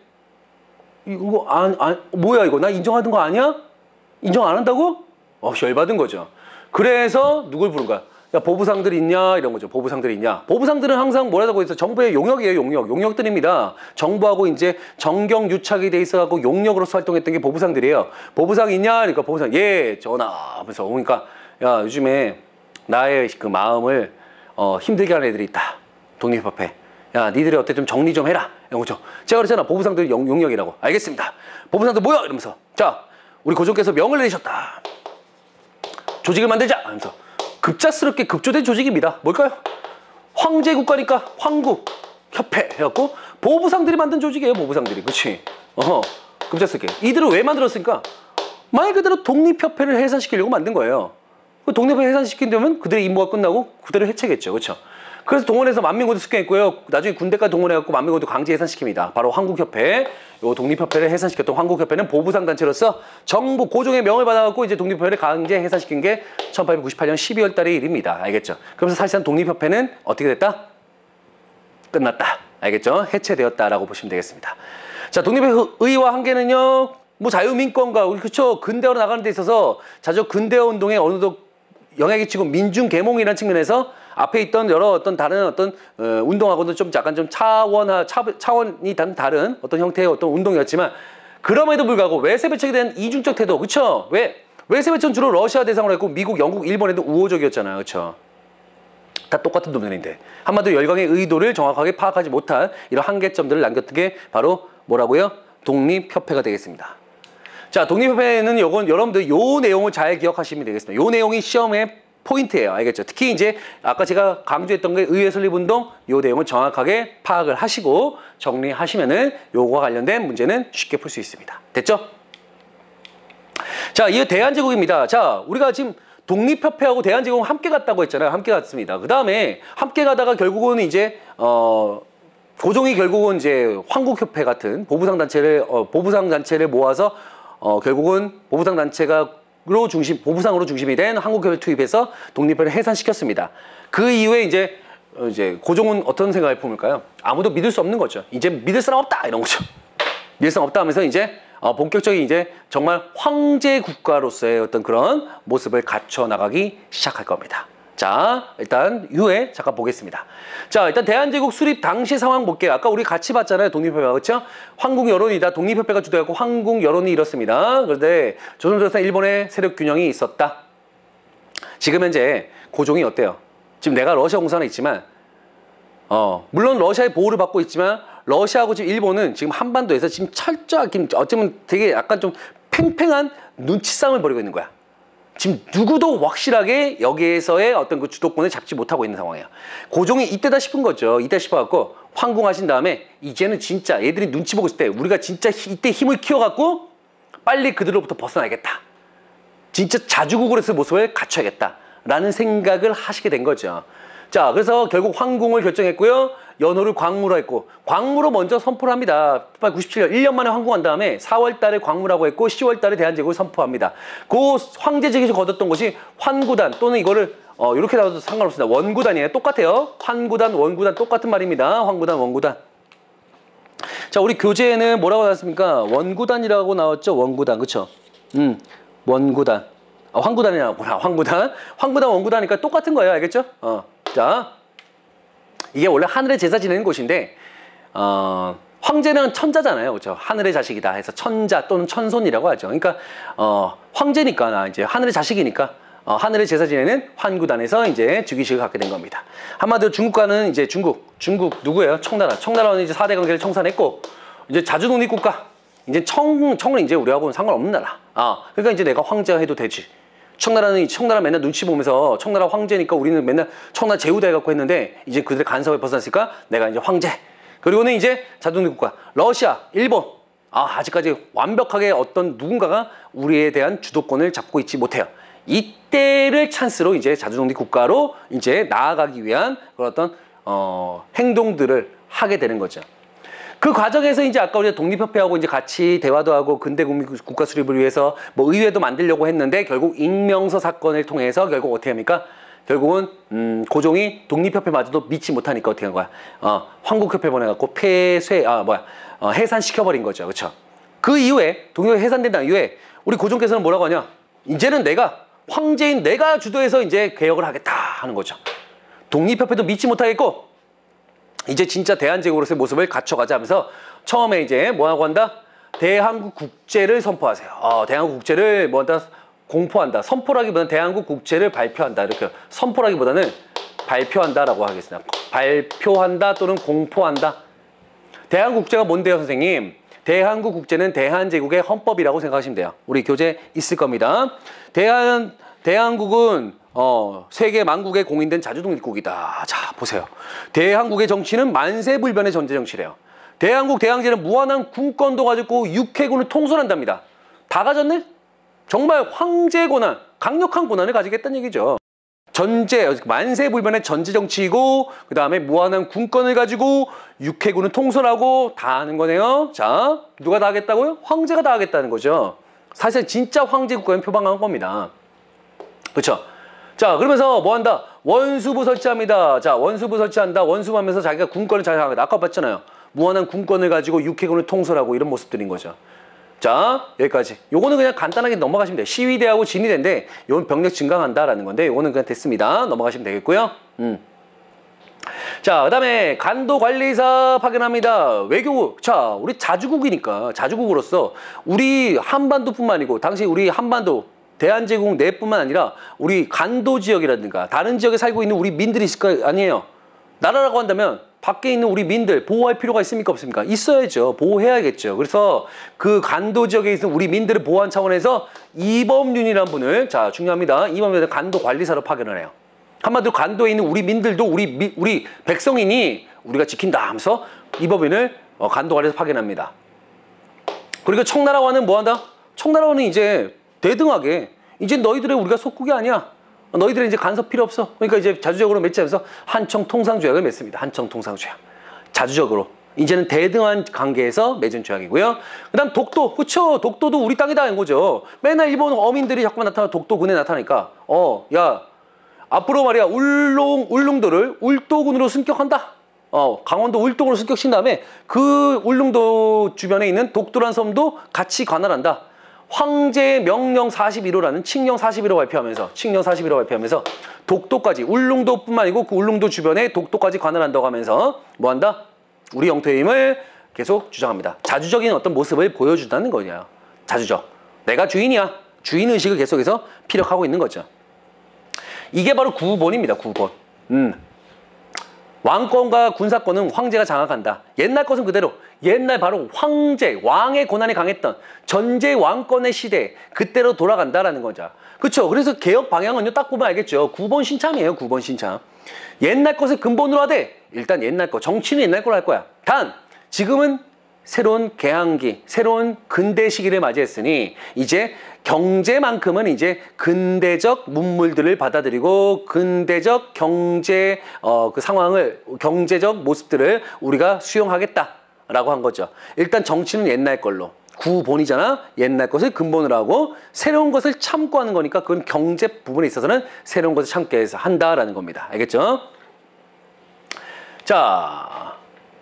이거 안, 안, 뭐야 이거 나 인정하던 거 아니야? 인정 안 한다고? 어, 열받은 거죠. 그래서 누굴 부른 거야? 야, 보부상들 있냐? 이런 거죠. 보부상들이 있냐? 보부상들은 항상 뭐라고 해서 정부의 용역이에요, 용역. 용역들입니다. 정부하고 이제 정경유착이 돼 있어갖고 용역으로서 활동했던 게 보부상들이에요. 보부상 있냐? 그러니까 보부상, 예, 전하. 하면서 오니까, 야, 요즘에 나의 그 마음을 어, 힘들게 하는 애들이 있다. 독립협회. 야, 니들이 어때 좀 정리 좀 해라. 이런 거죠. 제가 그랬잖아. 보부상들 용, 용역이라고. 알겠습니다. 보부상들 뭐야? 이러면서. 자, 우리 고종께서 명을 내리셨다. 조직을 만들자 하면서 급작스럽게 급조된 조직입니다. 뭘까요? 황제 국가니까 황국 협회 해갖고 보부상들이 만든 조직이에요. 보부상들이. 그렇지? 어허. 급작스럽게. 이들을 왜 만들었을까? 말 그대로 독립협회를 해산시키려고 만든 거예요. 그 독립협회 해산시킨다면 그들의 임무가 끝나고 그들을 해체겠죠. 그렇죠? 그래서 동원해서 만민군도 습격했고요. 나중에 군대까지 동원해갖고 만민군도 강제 해산시킵니다. 바로 황국협회. 요 독립협회를 해산시켰던 황국협회는 보부상 단체로서 정부 고종의 명을 받아갖고 이제 독립협회를 강제 해산시킨 게 천팔백구십팔 년 십이월 달의 일입니다. 알겠죠? 그러면서 사실상 독립협회는 어떻게 됐다? 끝났다. 알겠죠? 해체되었다라고 보시면 되겠습니다. 자, 독립의와 한계는요, 뭐 자유민권과, 그렇죠? 근대화로 나가는 데 있어서 자주 근대화 운동에 어느 정도 영향이 끼치고 민중계몽이라는 측면에서 앞에 있던 여러 어떤 다른 어떤 어, 운동하고는 좀 약간 좀 차원화 차, 차원이 다른 다른 어떤 형태의 어떤 운동이었지만 그럼에도 불구하고 외세 배척에 대한 이중적 태도, 그렇죠? 왜 외세 배척은 주로 러시아 대상으로 했고 미국, 영국, 일본에도 우호적이었잖아요, 그렇죠? 다 똑같은 놈들인데 한마디로 열강의 의도를 정확하게 파악하지 못한 이런 한계점들을 남겼던 게 바로 뭐라고요? 독립협회가 되겠습니다. 자, 독립협회는 요건 여러분들 요 내용을 잘 기억하시면 되겠습니다. 요 내용이 시험에 포인트예요. 알겠죠? 특히 이제 아까 제가 강조했던 게 의회 설립운동 요 내용을 정확하게 파악을 하시고 정리하시면은 요거와 관련된 문제는 쉽게 풀 수 있습니다. 됐죠? 자, 이 대한제국입니다. 자, 우리가 지금 독립협회하고 대한제국은 함께 갔다고 했잖아요. 함께 갔습니다. 그 다음에 함께 가다가 결국은 이제 어 고종이 결국은 이제 황국협회 같은 보부상 단체를 어, 보부상 단체를 모아서 어 결국은 보부상 단체가 로 중심, 보부상으로 중심이 된 한국협회를 투입해서 독립협회를 해산시켰습니다. 그 이후에 이제, 이제 고종은 어떤 생각을 품을까요? 아무도 믿을 수 없는 거죠. 이제 믿을 사람 없다! 이런 거죠. 믿을 사람 없다 하면서 이제 어, 본격적인 이제 정말 황제 국가로서의 어떤 그런 모습을 갖춰 나가기 시작할 겁니다. 자, 일단 이후에 잠깐 보겠습니다. 자, 일단 대한제국 수립 당시 상황 볼게요. 아까 우리 같이 봤잖아요. 독립협회가. 그렇죠? 황국 여론이다. 독립협회가 주도하고 황국 여론이 이렇습니다. 그런데 조선조선 일본의 세력 균형이 있었다. 지금 현재 고종이 어때요? 지금 내가 러시아 공산에 있지만 어, 물론 러시아의 보호를 받고 있지만 러시아하고 지금 일본은 지금 한반도에서 지금 철저하게 어쩌면 되게 약간 좀 팽팽한 눈치 싸움을 벌이고 있는 거야. 지금 누구도 확실하게 여기에서의 어떤 그 주도권을 잡지 못하고 있는 상황이에요. 고종이 이때다 싶은 거죠. 이때 싶어갖고 황궁하신 다음에 이제는 진짜 얘들이 눈치 보고 있을 때 우리가 진짜 이때 힘을 키워갖고 빨리 그들로부터 벗어나야겠다. 진짜 자주국으로서의 모습을 갖춰야겠다. 라는 생각을 하시게 된 거죠. 자, 그래서 결국 황궁을 결정했고요. 연호를 광무로 했고 광무로 먼저 선포를 합니다. 천팔백구십칠 년 일 년 만에 황궁한 다음에 사월 달에 광무라고 했고 시월 달에 대한제국을 선포합니다. 그 황제제국에서 거뒀던 것이 환구단 또는 이거를 어, 이렇게 나와도 상관없습니다. 원구단이에요. 똑같아요. 환구단, 원구단 똑같은 말입니다. 환구단, 원구단. 자, 우리 교재에는 뭐라고 나왔습니까? 원구단이라고 나왔죠? 원구단, 그쵸? 음, 원구단. 아, 황구단이 나왔구나. 황구단. 황구단, 원구단이니까 똑같은 거예요. 알겠죠? 어, 자, 이게 원래 하늘의 제사 지내는 곳인데, 어, 황제는 천자잖아요. 그렇죠? 하늘의 자식이다 해서 천자 또는 천손이라고 하죠. 그러니까 어, 황제니까 나 이제 하늘의 자식이니까 어, 하늘의 제사 지내는 환구단에서 이제 즉위식을 갖게 된 겁니다. 한마디로 중국과는 이제 중국, 중국 누구예요? 청나라. 청나라는 이제 사대 관계를 청산했고 이제 자주독립국가. 이제 청, 청은 이제 우리하고는 상관없는 나라. 아, 그러니까 이제 내가 황제가 해도 되지. 청나라는 청나라 맨날 눈치 보면서 청나라 황제니까 우리는 맨날 청나라 제후대 해갖고 했는데 이제 그들의 간섭에 벗어났으니까 내가 이제 황제. 그리고는 이제 자주독립국가 러시아, 일본. 아, 아직까지 완벽하게 어떤 누군가가 우리에 대한 주도권을 잡고 있지 못해요. 이때를 찬스로 이제 자주독립국가로 이제 나아가기 위한 그런 어떤 어, 행동들을 하게 되는 거죠. 그 과정에서 이제 아까 우리가 독립협회하고 이제 같이 대화도 하고 근대 국가 수립을 위해서 뭐 의회도 만들려고 했는데 결국 익명서 사건을 통해서 결국 어떻게 합니까? 결국은 음, 고종이 독립협회마저도 믿지 못하니까 어떻게 한 거야? 어, 황국협회 보내갖고 폐쇄, 아 뭐야, 어, 해산시켜버린 거죠, 그렇죠? 그 이후에 독립협회 해산된 당 이후에 우리 고종께서는 뭐라고 하냐? 이제는 내가 황제인 내가 주도해서 이제 개혁을 하겠다 하는 거죠. 독립협회도 믿지 못하겠고 이제 진짜 대한제국으로서의 모습을 갖춰가자 하면서 처음에 이제 뭐하고 한다? 대한국 국제를 선포하세요. 어, 대한국 국제를 뭐한다? 공포한다. 선포라기보다는 대한국 국제를 발표한다. 이렇게 선포라기보다는 발표한다라고 하겠습니다. 발표한다 또는 공포한다. 대한국 국제가 뭔데요, 선생님? 대한국 국제는 대한제국의 헌법이라고 생각하시면 돼요. 우리 교재 있을 겁니다. 대한 대한국은 어, 세계 만국에 공인된 자주독립국이다. 자, 보세요. 대한국의 정치는 만세불변의 전제 정치래요. 대한국 대항제는 무한한 군권도 가지고 육해군을 통솔한답니다. 다 가졌네? 정말 황제 권한, 강력한 권한을 가지겠다는 얘기죠. 전제, 만세불변의 전제 정치이고 그 다음에 무한한 군권을 가지고 육해군을 통솔하고 다 하는 거네요. 자, 누가 다 하겠다고요? 황제가 다 하겠다는 거죠. 사실 진짜 황제 국가는 표방한 겁니다. 그렇죠? 자, 그러면서 뭐 한다? 원수부 설치합니다. 자, 원수부 설치한다. 원수부하면서 자기가 군권을 잘 하겠다. 아까 봤잖아요. 무한한 군권을 가지고 육해군을 통솔하고 이런 모습들인 거죠. 자, 여기까지. 요거는 그냥 간단하게 넘어가시면 돼요. 시위대하고 진위대인데 요건 병력 증강한다라는 건데 요거는 그냥 됐습니다. 넘어가시면 되겠고요. 음. 자, 그 다음에 간도관리사 파견합니다. 외교국. 자, 우리 자주국이니까 자주국으로서 우리 한반도뿐만 아니고 당시 우리 한반도 대한제국 내뿐만 아니라 우리 간도 지역이라든가 다른 지역에 살고 있는 우리 민들이 있을 거 아니에요. 나라라고 한다면 밖에 있는 우리 민들 보호할 필요가 있습니까? 없습니까? 있어야죠. 보호해야겠죠. 그래서 그 간도 지역에 있는 우리 민들을 보호한 차원에서 이범윤이라는 분을, 자, 중요합니다. 이범윤을 간도 관리사로 파견을 해요. 한마디로 간도에 있는 우리 민들도 우리 미, 우리 백성이니 우리가 지킨다 하면서 이범윤을 어, 간도 관리사 파견합니다. 그리고 청나라와는 뭐 한다? 청나라와는 이제 대등하게 이제 너희들의 우리가 속국이 아니야. 너희들은 이제 간섭 필요 없어. 그러니까 이제 자주적으로 맺자면서 한청 통상조약을 맺습니다. 한청 통상조약. 자주적으로. 이제는 대등한 관계에서 맺은 조약이고요. 그 다음 독도. 그쵸? 독도도 우리 땅이다 한 거죠. 맨날 일본 어민들이 자꾸만 나타나 독도군에 나타나니까 어, 야, 앞으로 말이야 울릉, 울릉도를 울도군으로 승격한다. 어, 강원도 울도군으로 승격신 다음에 그 울릉도 주변에 있는 독도란 섬도 같이 관할한다. 황제의 명령 사십일 호라는 칙령 사십일 호 발표하면서 칙령 사십일 호 발표하면서 독도까지 울릉도뿐만 아니고 그 울릉도 주변에 독도까지 관할한다고 하면서 뭐한다? 우리 영토의 힘을 계속 주장합니다. 자주적인 어떤 모습을 보여준다는 거냐. 자주적. 내가 주인이야. 주인의식을 계속해서 피력하고 있는 거죠. 이게 바로 구본입니다. 구본. 음. 왕권과 군사권은 황제가 장악한다. 옛날 것은 그대로 옛날 바로 황제, 왕의 권한이 강했던 전제 왕권의 시대 그때로 돌아간다라는 거죠. 그렇죠. 그래서 개혁 방향은요 딱 보면 알겠죠. 구본 신참이에요. 구본 신참. 옛날 것을 근본으로 하되 일단 옛날 거, 정치는 옛날 걸로 할 거야. 단 지금은 새로운 개항기, 새로운 근대 시기를 맞이했으니 이제 경제만큼은 이제 근대적 문물들을 받아들이고 근대적 경제 어, 그 상황을 경제적 모습들을 우리가 수용하겠다라고 한 거죠. 일단 정치는 옛날 걸로 구본이잖아. 옛날 것을 근본으로 하고 새로운 것을 참고하는 거니까 그건 경제 부분에 있어서는 새로운 것을 참게 해서 한다라는 겁니다. 알겠죠? 자.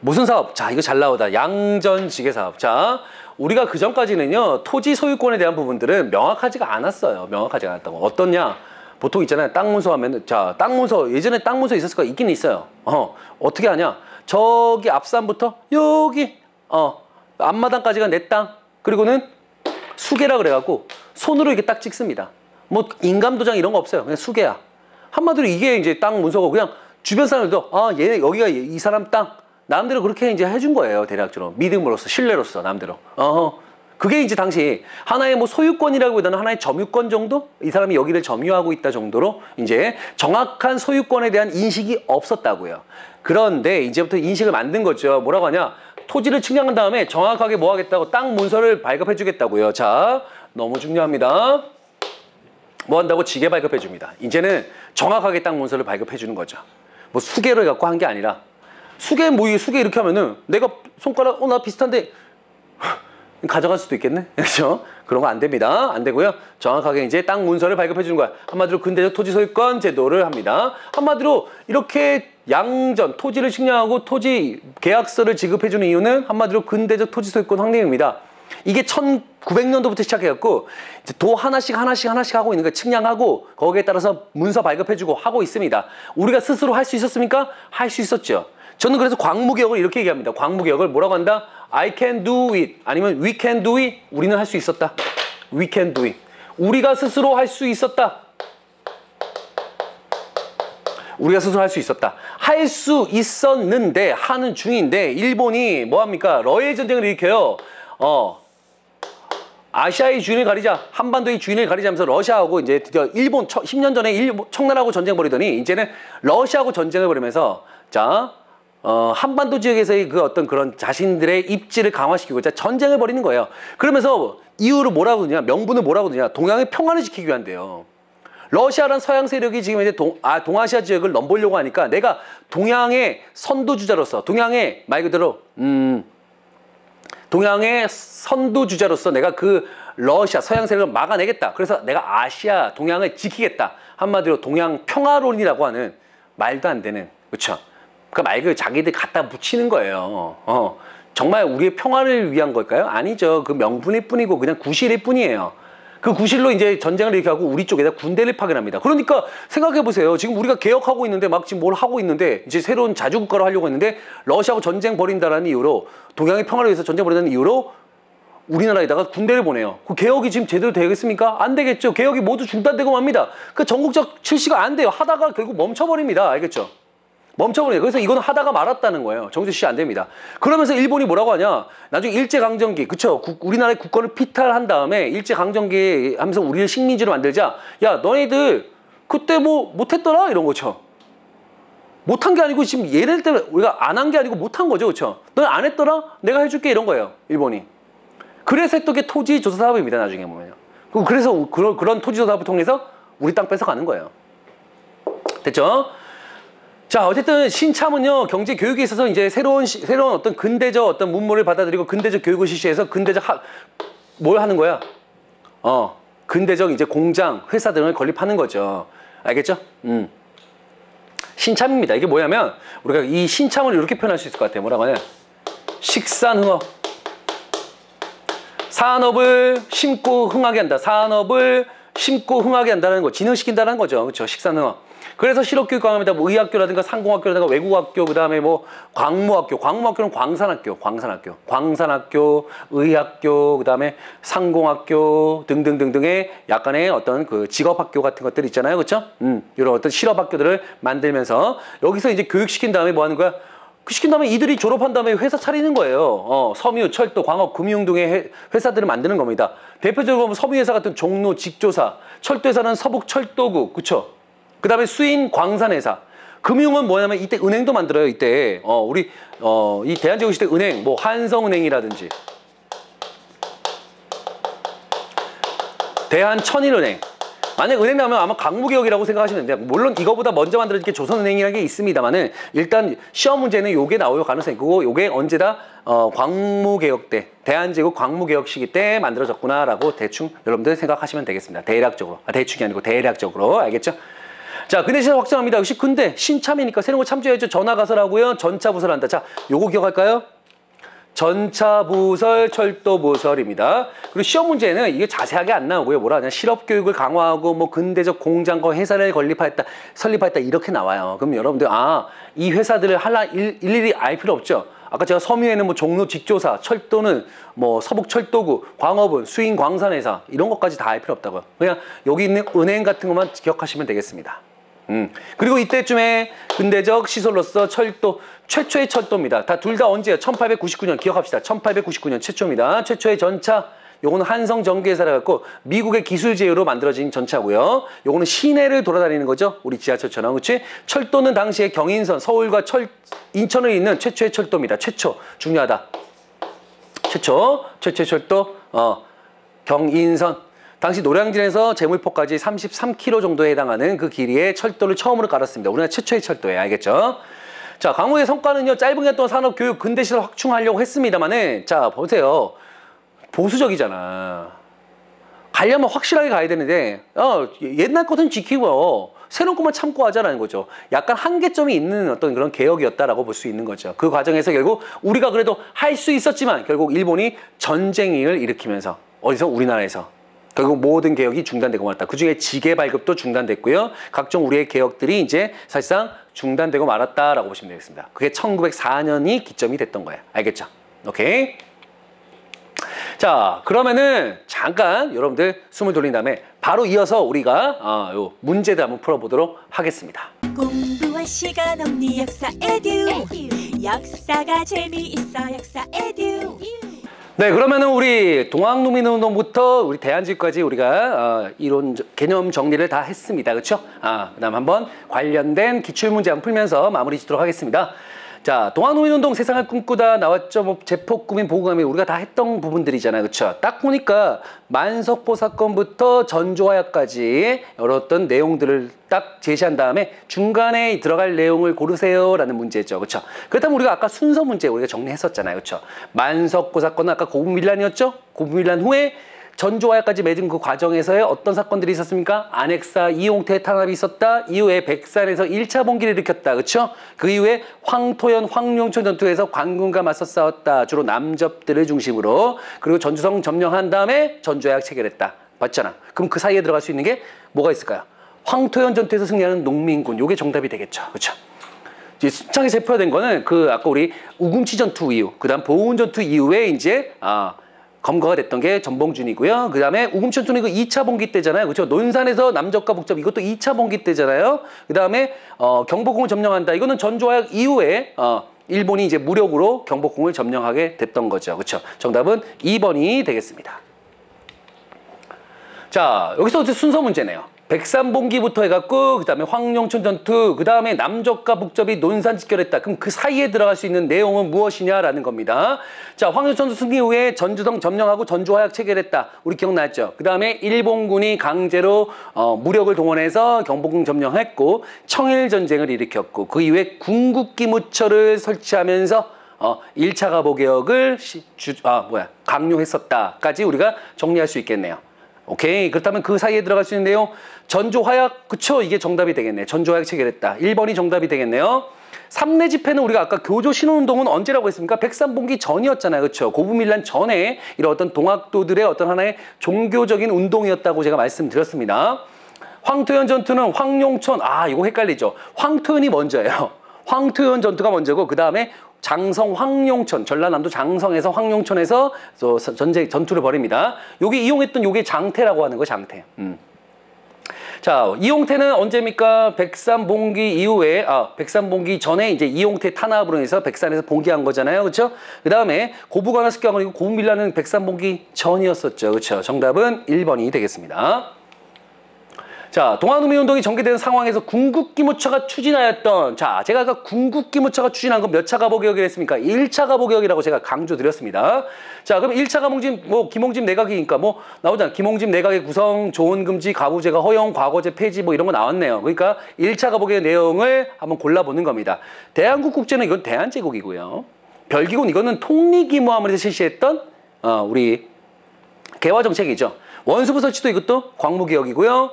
무슨 사업? 자, 이거 잘 나오다. 양전지계 사업. 자, 우리가 그 전까지는요, 토지 소유권에 대한 부분들은 명확하지가 않았어요. 명확하지가 않았다고. 어떻냐? 보통 있잖아요. 땅 문서 하면, 자, 땅 문서, 예전에 땅 문서 있었을 거 있긴 있어요. 어, 어떻게 하냐? 저기 앞산부터 여기, 어, 앞마당까지가 내 땅. 그리고는 수계라 그래갖고 손으로 이렇게 딱 찍습니다. 뭐, 인감도장 이런 거 없어요. 그냥 수계야. 한마디로 이게 이제 땅 문서고 그냥 주변 사람들도, 아, 얘, 여기가 이 사람 땅. 남대로 그렇게 이제 해준 거예요. 대략적으로. 믿음으로써, 신뢰로서, 남대로. 어, 그게 이제 당시 하나의 뭐 소유권이라기보다는 하나의 점유권 정도? 이 사람이 여기를 점유하고 있다 정도로 이제 정확한 소유권에 대한 인식이 없었다고요. 그런데 이제부터 인식을 만든 거죠. 뭐라고 하냐? 토지를 측량한 다음에 정확하게 뭐 하겠다고? 땅 문서를 발급해 주겠다고요. 자, 너무 중요합니다. 뭐 한다고? 지게 발급해 줍니다. 이제는 정확하게 땅 문서를 발급해 주는 거죠. 뭐 수계를 갖고 한 게 아니라 수계 뭐 이게 수계 이렇게 하면은 내가 손가락 어 나 비슷한데 가져갈 수도 있겠네. 그렇죠? 그런 거 안 됩니다. 안 되고요. 정확하게 이제 땅 문서를 발급해 주는 거야. 한마디로 근대적 토지 소유권 제도를 합니다. 한마디로 이렇게 양전 토지를 측량하고 토지 계약서를 지급해 주는 이유는 한마디로 근대적 토지 소유권 확립입니다. 이게 천구백 년도부터 시작해갖고 이제 도 하나씩 하나씩 하나씩 하고 있는 거 측량하고 거기에 따라서 문서 발급해주고 하고 있습니다. 우리가 스스로 할 수 있었습니까? 할 수 있었죠. 저는 그래서 광무개혁을 이렇게 얘기합니다. 광무개혁을 뭐라고 한다? I can do it 아니면 we can do it. 우리는 할 수 있었다. We can do it. 우리가 스스로 할 수 있었다. 우리가 스스로 할 수 있었다. 할 수 있었는데 하는 중인데 일본이 뭐합니까? 러일 전쟁을 일으켜요. 어, 아시아의 주인을 가리자, 한반도의 주인을 가리자면서 러시아하고 이제 드디어 일본 십 년 전에 일본 청나라하고 전쟁 벌이더니 이제는 러시아하고 전쟁을 벌이면서 자, 어, 한반도 지역에서의 그 어떤 그런 자신들의 입지를 강화시키고 자, 전쟁을 벌이는 거예요. 그러면서 이유를 뭐라고 하느냐, 명분을 뭐라고 하느냐, 동양의 평화를 지키기 위한데요. 러시아란 서양 세력이 지금 이제 동, 아, 동아시아 지역을 넘보려고 하니까 내가 동양의 선도주자로서, 동양의 말 그대로 음. 동양의 선두주자로서 내가 그 러시아 서양 세력을 막아내겠다. 그래서 내가 아시아 동양을 지키겠다. 한마디로 동양 평화론이라고 하는 말도 안 되는, 그렇죠? 그 말 그 자기들 갖다 붙이는 거예요. 어, 정말 우리의 평화를 위한 걸까요? 아니죠. 그 명분일 뿐이고 그냥 구실일 뿐이에요. 그 구실로 이제 전쟁을 이렇게 하고 우리 쪽에다 군대를 파견합니다. 그러니까 생각해 보세요. 지금 우리가 개혁하고 있는데 막 지금 뭘 하고 있는데 이제 새로운 자주국가로 하려고 했는데 러시아하고 전쟁 벌인다라는 이유로 동양의 평화를 위해서 전쟁 벌인다는 이유로 우리나라에다가 군대를 보내요. 그 개혁이 지금 제대로 되겠습니까? 안 되겠죠. 개혁이 모두 중단되고 맙니다. 그 전국적 실시가 안 돼요. 하다가 결국 멈춰버립니다. 알겠죠? 멈춰버려요. 그래서 이건 하다가 말았다는 거예요. 정치 실시 안 됩니다. 그러면서 일본이 뭐라고 하냐? 나중에 일제강점기, 그쵸? 국, 우리나라의 국권을 피탈한 다음에 일제강점기 하면서 우리를 식민지로 만들자. 야, 너네들 그때 뭐 못했더라? 이런 거죠. 못한 게 아니고 지금 얘네 때문에 우리가 안 한 게 아니고 못한 거죠. 그쵸? 너네 안 했더라? 내가 해줄게. 이런 거예요. 일본이. 그래서 했던 게 토지조사 사업입니다. 나중에 보면요. 그래서 그런, 그런 토지조사 사업을 통해서 우리 땅 뺏어가는 거예요. 됐죠? 자, 어쨌든 신참은요, 경제 교육에 있어서 이제 새로운, 시, 새로운 어떤 근대적 어떤 문물을 받아들이고 근대적 교육을 실시해서 근대적 하, 뭘 하는 거야? 어, 근대적 이제 공장, 회사 등을 건립하는 거죠. 알겠죠? 음. 신참입니다. 이게 뭐냐면, 우리가 이 신참을 이렇게 표현할 수 있을 것 같아요. 뭐라고 하냐? 식산흥업. 산업을 심고 흥하게 한다. 산업을 심고 흥하게 한다는 거, 진흥시킨다는 거죠. 그렇죠? 식산흥업. 그래서 실업교육 강화입니다. 뭐 의학교라든가 상공학교라든가 외국학교, 그 다음에 뭐 광무학교, 광무학교는 광산학교, 광산학교, 광산학교, 의학교, 그 다음에 상공학교 등등등등의 약간의 어떤 그 직업학교 같은 것들 있잖아요. 그렇죠? 음, 이런 어떤 실업학교들을 만들면서 여기서 이제 교육시킨 다음에 뭐 하는 거야? 그 시킨 다음에 이들이 졸업한 다음에 회사 차리는 거예요. 어, 섬유, 철도, 광업, 금융 등의 회, 회사들을 만드는 겁니다. 대표적으로 보면 섬유회사 같은 종로, 직조사, 철도회사는 서북철도국, 그쵸? 그 다음에 수인, 광산회사. 금융은 뭐냐면 이때 은행도 만들어요. 이때 어, 우리 어, 이 대한제국시대 은행, 뭐 한성은행이라든지 대한천일은행. 만약 은행 나오면 아마 광무개혁이라고 생각하시면 돼요. 물론 이거보다 먼저 만들어진 게 조선은행이라는 게 있습니다만은 일단 시험 문제는 요게 나올 가능성이 있고 요게 언제다 어, 광무개혁 때 대한제국 광무개혁 시기 때 만들어졌구나라고 대충 여러분들 생각하시면 되겠습니다. 대략적으로. 아, 대충이 아니고 대략적으로. 알겠죠? 자, 근대 시설 확정합니다. 역시 근대 신참이니까 새로운 거 참조해야죠. 전화 가설하고요. 전차 부설한다. 자, 요거 기억할까요? 전차 부설, 철도 부설입니다. 그리고 시험 문제는 이게 자세하게 안 나오고요. 뭐라 하냐, 실업 교육을 강화하고 뭐 근대적 공장과 회사를 건립하였다, 설립하였다 이렇게 나와요. 그럼 여러분들 아, 이 회사들을 하나 일, 일일이 알 필요 없죠. 아까 제가 섬유에는 뭐 종로 직조사, 철도는 뭐 서북철도구, 광업은 수인 광산회사 이런 것까지 다 알 필요 없다고요. 그냥 여기 있는 은행 같은 것만 기억하시면 되겠습니다. 음. 그리고 이때쯤에 근대적 시설로서 철도, 최초의 철도입니다. 다 둘 다 언제예요? 천팔백구십구 년 기억합시다. 천팔백구십구 년 최초입니다. 최초의 전차, 요거는 한성 전기회사라 갖고 미국의 기술 제휴로 만들어진 전차고요. 요거는 시내를 돌아다니는 거죠. 우리 지하철처럼. 그렇지? 철도는 당시에 경인선, 서울과 철, 인천에 있는 최초의 철도입니다. 최초. 중요하다. 최초. 최초의 철도. 어, 경인선. 당시 노량진에서 제물포까지 삼십삼 킬로미터 정도에 해당하는 그 길이의 철도를 처음으로 깔았습니다. 우리나라 최초의 철도예요. 알겠죠? 자, 강우의 성과는요. 짧은 기간 동안 산업, 교육, 근대시설 확충하려고 했습니다만은 자, 보세요. 보수적이잖아. 가려면 확실하게 가야 되는데 어, 옛날 것은 지키고 새로운 것만 참고 하자라는 거죠. 약간 한계점이 있는 어떤 그런 개혁이었다라고 볼 수 있는 거죠. 그 과정에서 결국 우리가 그래도 할 수 있었지만 결국 일본이 전쟁을 일으키면서 어디서? 우리나라에서. 결국 모든 개혁이 중단되고 말았다. 그중에 지계 발급도 중단됐고요. 각종 우리의 개혁들이 이제 사실상 중단되고 말았다라고 보시면 되겠습니다. 그게 천구백사 년이 기점이 됐던 거예요. 알겠죠? 오케이. 자, 그러면은 잠깐 여러분들 숨을 돌린 다음에 바로 이어서 우리가 어, 요 문제들 한번 풀어보도록 하겠습니다. 공부할 시간 없니 역사 에듀. 역사가 재미있어 역사 에듀. 네, 그러면은 우리 동학농민운동부터 우리 대한제국까지 우리가 어, 이론 개념 정리를 다 했습니다. 그렇죠? 아, 그다음 한번 관련된 기출문제 한번 풀면서 마무리 짓도록 하겠습니다. 자, 동학농민운동 세상을 꿈꾸다 나왔죠. 뭐 제폭구민 보고감이 우리가 다 했던 부분들이잖아요. 그렇죠? 딱 보니까 만석포 사건부터 전조화약까지 여러 어떤 내용들을 딱 제시한 다음에 중간에 들어갈 내용을 고르세요라는 문제죠. 그렇죠? 그렇다면 우리가 아까 순서 문제 우리가 정리했었잖아요. 그렇죠? 만석포 사건은 아까 고분밀란이었죠? 고분밀란 후에 전조화약까지 맺은 그 과정에서의 어떤 사건들이 있었습니까? 안핵사 이용태 탄압이 있었다. 이후에 백산에서 일 차 봉기를 일으켰다. 그렇죠? 그 이후에 황토현, 황룡천 전투에서 관군과 맞서 싸웠다. 주로 남접들을 중심으로. 그리고 전주성 점령한 다음에 전조화약 체결했다. 봤잖아. 그럼 그 사이에 들어갈 수 있는 게 뭐가 있을까요? 황토현 전투에서 승리하는 농민군. 요게 정답이 되겠죠. 그렇죠? 이제 순창에 체포된 거는 그 아까 우리 우금치 전투 이후, 그다음 보훈 전투 이후에 이제 아 검거가 됐던 게 전봉준이고요. 그 다음에 우금천투는 이거 이 차 봉기 때잖아요. 그렇죠? 논산에서 남접과 북접 이것도 이 차 봉기 때잖아요. 그 다음에 어, 경복궁을 점령한다. 이거는 전조화약 이후에 어, 일본이 이제 무력으로 경복궁을 점령하게 됐던 거죠. 그렇죠? 정답은 이 번이 되겠습니다. 자, 여기서 이제 순서 문제네요. 백산봉기부터 해갖고 그 다음에 황룡천 전투, 그 다음에 남접과 북접이 논산 직결했다. 그럼 그 사이에 들어갈 수 있는 내용은 무엇이냐라는 겁니다. 자, 황룡천 전투 승리 후에 전주성 점령하고 전조화약 체결했다. 우리 기억났죠? 그 다음에 일본군이 강제로 어, 무력을 동원해서 경복궁 점령했고 청일전쟁을 일으켰고 그 이후에 궁극기무처를 설치하면서 어, 일 차 가보개혁을 시, 주, 아, 뭐야, 강요했었다까지 우리가 정리할 수 있겠네요. 오케이. 그렇다면 그 사이에 들어갈 수 있는 내용 전조화약, 그쵸? 이게 정답이 되겠네. 전조화약 체결했다. 일 번이 정답이 되겠네요. 삼내 집회는 우리가 아까 교조 신혼운동은 언제라고 했습니까? 백산봉기 전이었잖아요. 그쵸? 고분밀란 전에 이런 어떤 동학도들의 어떤 하나의 종교적인 운동이었다고 제가 말씀드렸습니다. 황토현 전투는 황룡천, 아 이거 헷갈리죠? 황토현이 먼저예요. 황토현 전투가 먼저고 그 다음에 장성 황룡천, 전라남도 장성에서 황룡천에서 전쟁 전투를 벌입니다. 여기 이용했던 요게 장태라고 하는 거 장태. 음. 자, 이용태는 언제입니까? 백산봉기 이후에, 아, 백산봉기 전에 이제 이용태 탄압으로 해서 백산에서 봉기한 거잖아요. 그렇죠? 그 다음에 고부관할 습격하고 고분밀란은 백산봉기 전이었었죠. 그렇죠? 정답은 일 번이 되겠습니다. 자, 동학농민운동이 전개되는 상황에서 궁극기무처가 추진하였던, 자, 제가 아까 궁극기무처가 추진한 건 몇 차 가보개혁이라 했습니까? 일 차 가보개혁이라고 제가 강조드렸습니다. 자, 그럼 일 차 가봉집, 뭐, 김홍집 내각이니까 뭐, 나오잖아. 김홍집 내각의 구성, 조언금지, 가부제가 허용, 과거제 폐지, 뭐 이런 거 나왔네요. 그러니까 일 차 가보개혁 내용을 한번 골라보는 겁니다. 대한국국제는 이건 대한제국이고요. 별기군 이거는 통리기무함을 실시했던, 어, 우리 개화정책이죠. 원수부 설치도 이것도 광무개혁이고요.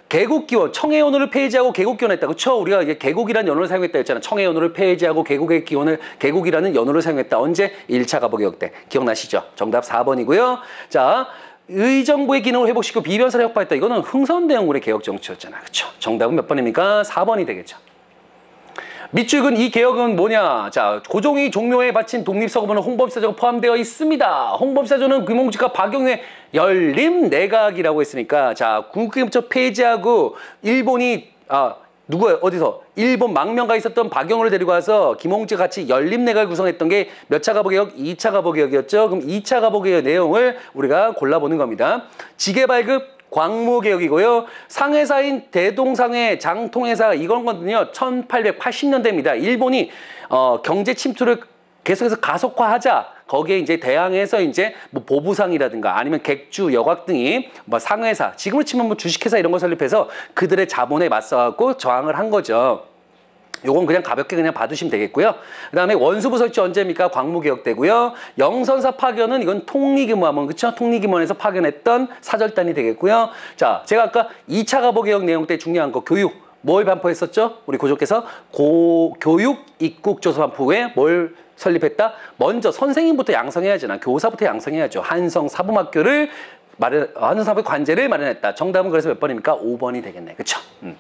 개국기원, 청해 연호를 폐지하고 개국기원했다. 그쵸? 우리가 이게 개국이라는 연호를 사용했다 했잖아. 청해 연호를 폐지하고 개국의 기원을, 개국이라는 연호를 사용했다. 언제? 일 차 가보개혁 때. 기억나시죠? 정답 사 번이고요. 자, 의정부의 기능을 회복시키고 비변사를 혁파했다. 이거는 흥선대원군의 개혁 정치였잖아. 그쵸? 정답은 몇 번입니까? 사 번이 되겠죠. 밑줄 긋은 이 개혁은 뭐냐? 자, 고종이 종묘에 바친 독립서거문은 홍범사조가 포함되어 있습니다. 홍범사조는 금홍직과 박영의 연림내각이라고 했으니까, 자, 국기문처 폐지하고 일본이 아 누구야? 어디서? 일본 망명가 있었던 박영호를 데리고 와서 김홍직과 같이 연림내각을 구성했던 게 몇 차 가보개혁? 이 차 가보개혁이었죠. 그럼 이 차 가보개혁 내용을 우리가 골라보는 겁니다. 지계발급 광무개혁이고요. 상해사인 대동상해 장통해사 이건 거든요. 천팔백팔십 년대입니다. 일본이 어, 경제 침투를 계속해서 가속화하자. 거기에 이제 대항해서 이제 뭐 보부상이라든가 아니면 객주, 여곽 등이 뭐 상회사, 지금으로 치면 뭐 주식회사 이런 걸 설립해서 그들의 자본에 맞서갖고 저항을 한 거죠. 요건 그냥 가볍게 그냥 봐두시면 되겠고요. 그 다음에 원수부 설치 언제입니까? 광무개혁 때고요. 영선사 파견은 이건 통리기무함은, 그쵸? 통리기무원에서 파견했던 사절단이 되겠고요. 자, 제가 아까 이 차 가보개혁 내용 때 중요한 거 교육. 뭘 반포했었죠? 우리 고조께서 고, 교육 입국조서 반포 후에 뭘 설립했다? 먼저 선생님부터 양성해야지. 나 교사부터 양성해야죠. 한성 사범학교를 마련, 한성 사범 관제를 마련했다. 정답은 그래서 몇 번입니까? 오 번이 되겠네. 그쵸? 음.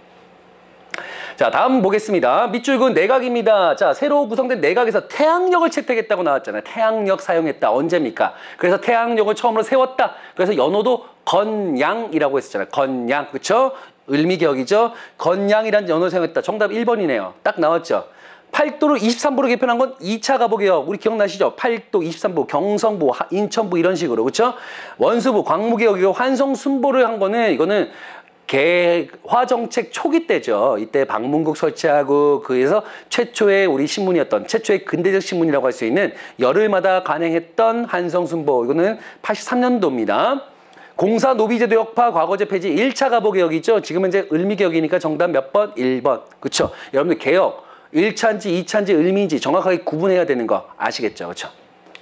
자, 다음 보겠습니다. 밑줄 그은 내각입니다. 자, 새로 구성된 내각에서 태양력을 채택했다고 나왔잖아요. 태양력 사용했다. 언제입니까? 그래서 태양력을 처음으로 세웠다. 그래서 연호도 건양이라고 했었잖아요. 건양, 그쵸? 을미격이죠. 건양이라는 연호를 사용했다. 정답 일 번이네요. 딱 나왔죠. 팔도를 이십삼 보로 개편한 건 이 차 가보개혁. 우리 기억나시죠? 팔도, 이십삼 보, 경성부, 인천부 이런 식으로, 그쵸? 원수부, 광무개혁이고 환성순보를 한 거는 이거는 개화정책 초기 때죠. 이때 방문국 설치하고 그래서 최초의 우리 신문이었던 최초의 근대적 신문이라고 할 수 있는 열흘마다 간행했던 한성순보. 이거는 팔십삼 년도입니다. 공사 노비제도 혁파 과거제 폐지 일 차 가보개혁이죠. 지금은 이제 을미개혁이니까 정답 몇 번? 일 번. 그쵸? 여러분들 개혁 일 차인지 이 차인지 을미인지 정확하게 구분해야 되는 거 아시겠죠? 그쵸?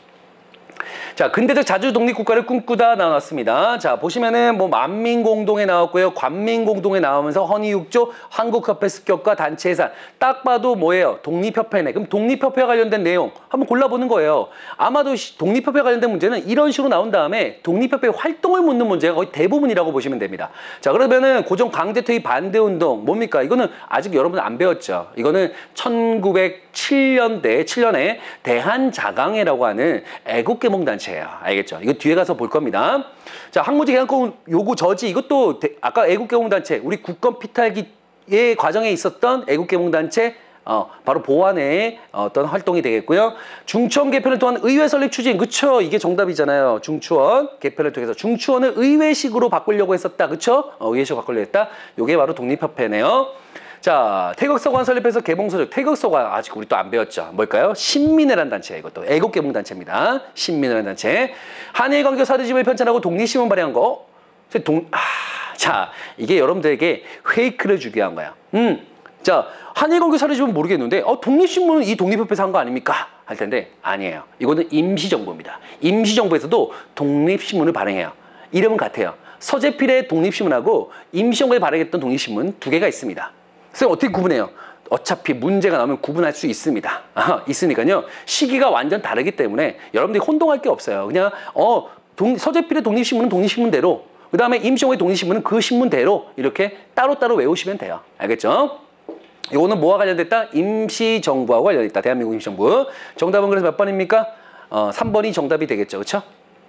자, 근대적 자주 독립국가를 꿈꾸다 나왔습니다. 자, 보시면은 뭐 만민공동에 나왔고요. 관민공동에 나오면서 헌의육조, 한국협회 습격과 단체 해산. 딱 봐도 뭐예요? 독립협회네. 그럼 독립협회와 관련된 내용 한번 골라보는 거예요. 아마도 독립협회 관련된 문제는 이런 식으로 나온 다음에 독립협회 활동을 묻는 문제가 거의 대부분이라고 보시면 됩니다. 자, 그러면은 고종 강제퇴위 반대운동 뭡니까? 이거는 아직 여러분 안 배웠죠. 이거는 천구백칠 년대, 칠 년에 대한자강회라고 하는 애국개몽단체 알겠죠? 이거 뒤에 가서 볼 겁니다. 자, 항무지 개항권 요구 저지 이것도 대, 아까 애국개몽단체 우리 국권 피탈기의 과정에 있었던 애국개몽단체 어, 바로 보완의 어떤 활동이 되겠고요. 중추원 개편을 통한 의회 설립 추진, 그쵸? 이게 정답이잖아요. 중추원 개편을 통해서 중추원을 의회식으로 바꾸려고 했었다, 그쵸? 어, 의회식으로 바꾸려고 했다. 요게 바로 독립협회네요. 자, 태극서관 설립해서 개봉서적, 태극서관 아직 우리 또 안 배웠죠. 뭘까요? 신민회라는 단체예요. 이것도 애국개몽단체입니다. 신민회라는 단체. 한일관교 사대집을 편찬하고 독립신문 발행한 거. 동, 아, 자, 이게 여러분들에게 페이크를 주기 위한 거야. 음, 자, 한일관교 사대집은 모르겠는데, 어, 독립신문은 이 독립협회에서 한 거 아닙니까? 할 텐데 아니에요. 이거는 임시정부입니다. 임시정부에서도 독립신문을 발행해요. 이름은 같아요. 서재필의 독립신문하고 임시정부에 발행했던 독립신문 두 개가 있습니다. 선생님 어떻게 구분해요? 어차피 문제가 나오면 구분할 수 있습니다. 아, 있으니까요. 시기가 완전 다르기 때문에 여러분들이 혼동할 게 없어요. 그냥 어 동, 서재필의 독립신문은 독립신문대로, 그 다음에 임시정부의 독립신문은 그 신문대로 이렇게 따로따로 외우시면 돼요. 알겠죠? 이거는 뭐와 관련됐다? 임시정부와 관련됐다. 대한민국 임시정부. 정답은 그래서 몇 번입니까? 어, 삼 번이 정답이 되겠죠. 그렇죠?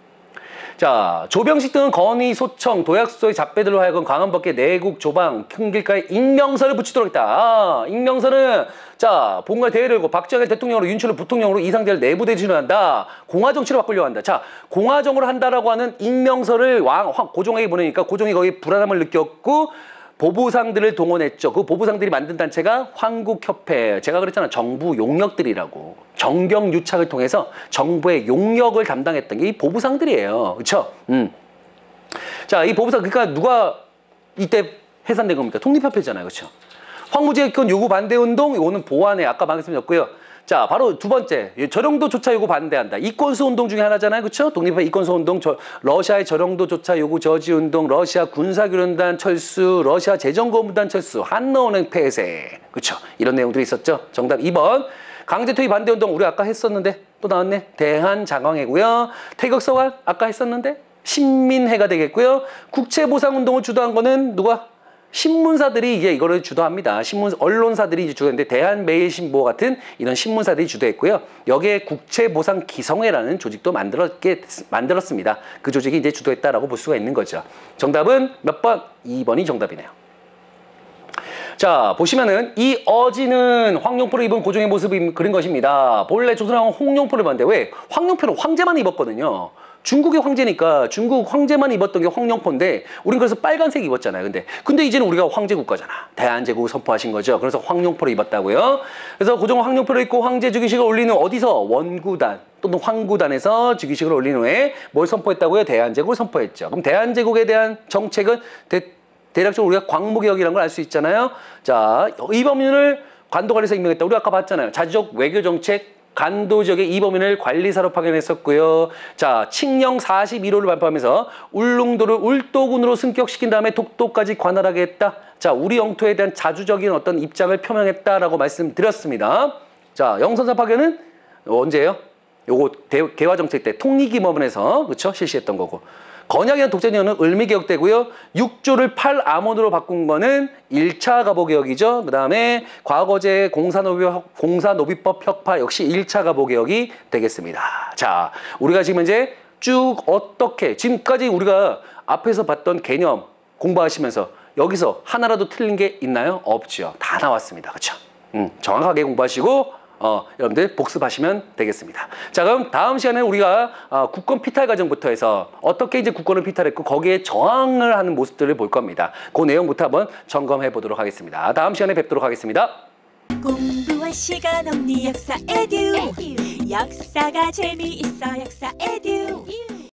자, 조병식 등은 건의, 소청, 도약수소의 잡배들로 하여금 광안법계 내국, 조방, 큰 길가에 익명서를 붙이도록 했다. 아, 익명서는 자, 봉과 대회를 열고 박정희 대통령으로 윤철을 부통령으로 이상대를 내부 대신을 한다. 공화정치로 바꾸려고 한다. 자, 공화정으로 한다라고 하는 익명서를 왕, 황, 고종에게 보내니까 고종이 거기에 불안함을 느꼈고 보부상들을 동원했죠. 그 보부상들이 만든 단체가 황국협회. 제가 그랬잖아. 정부 용역들이라고. 정경유착을 통해서 정부의 용역을 담당했던 게 이 보부상들이에요. 그렇죠? 음. 자, 이 보부상 그러니까 누가 이때 해산된 겁니까? 독립협회잖아요. 그렇죠? 황무지개권 요구 반대운동 이거는 보완에 아까 말씀드렸고요. 자, 바로 두 번째. 저령도 조차 요구 반대한다. 이권수 운동 중에 하나잖아요. 그렇죠? 독립파 이권수 운동, 저, 러시아의 저령도 조차 요구 저지 운동, 러시아 군사교련단 철수, 러시아 재정고문단 철수, 한러은행 폐쇄. 그렇죠? 이런 내용들이 있었죠. 정답 이 번. 강제 투입 반대 운동 우리 아까 했었는데 또 나왔네. 대한장황회고요. 태극서관 아까 했었는데 신민회가 되겠고요. 국채보상 운동을 주도한 거는 누가? 신문사들이 이제 이거를 주도합니다. 신문 언론사들이 이제 주도했는데 대한매일신보 같은 이런 신문사들이 주도했고요. 여기에 국채보상기성회라는 조직도 만들었게 만들었습니다. 그 조직이 이제 주도했다라고 볼 수가 있는 거죠. 정답은 몇 번? 이 번이 정답이네요. 자, 보시면은 이 어지는 황룡포를 입은 고종의 모습을 그린 것입니다. 본래 조선왕은 홍룡포를 입었는데 왜? 황룡포는 황제만 입었거든요. 중국의 황제니까 중국 황제만 입었던 게 황룡포인데 우린 그래서 빨간색 입었잖아요. 근데 근데 이제는 우리가 황제 국가잖아. 대한제국을 선포하신 거죠. 그래서 황룡포를 입었다고요. 그래서 고종은 황룡포를 입고 황제 즉위식을 올리는 어디서? 원구단 또는 황구단에서 즉위식을 올린 후에 뭘 선포했다고요? 대한제국을 선포했죠. 그럼 대한제국에 대한 정책은 대, 대략적으로 우리가 광무개혁이라는 걸 알 수 있잖아요. 자, 이범윤을 관도관리사 임명했다. 우리 아까 봤잖아요. 자주적 외교정책 간도 지역의 이범윤을 관리사로 파견했었고요. 자, 칙령 사십일 호를 발표하면서 울릉도를 울도군으로 승격시킨 다음에 독도까지 관할하게 했다. 자, 우리 영토에 대한 자주적인 어떤 입장을 표명했다라고 말씀드렸습니다. 자, 영선사 파견은 언제예요? 요거 대, 개화정책 때 통리기법원에서 그렇죠? 실시했던 거고. 건약이나 독재년은 을미개혁되고요. 육 조를 팔 암원으로 바꾼 거는 일 차 가보개혁이죠. 그 다음에 과거제 공사노비, 공사노비법 혁파 역시 일 차 가보개혁이 되겠습니다. 자, 우리가 지금 이제 쭉 어떻게 지금까지 우리가 앞에서 봤던 개념 공부하시면서 여기서 하나라도 틀린 게 있나요? 없죠. 다 나왔습니다. 그렇죠? 음, 정확하게 공부하시고 어, 여러분들 복습하시면 되겠습니다. 자, 그럼 다음 시간에 우리가 어, 국권 피탈 과정부터 해서 어떻게 이제 국권을 피탈했고 거기에 저항을 하는 모습들을 볼 겁니다. 그 내용부터 한번 점검해 보도록 하겠습니다. 다음 시간에 뵙도록 하겠습니다. 공부할 시간 없니 역사 에듀 역사가 재미있어 역사 에듀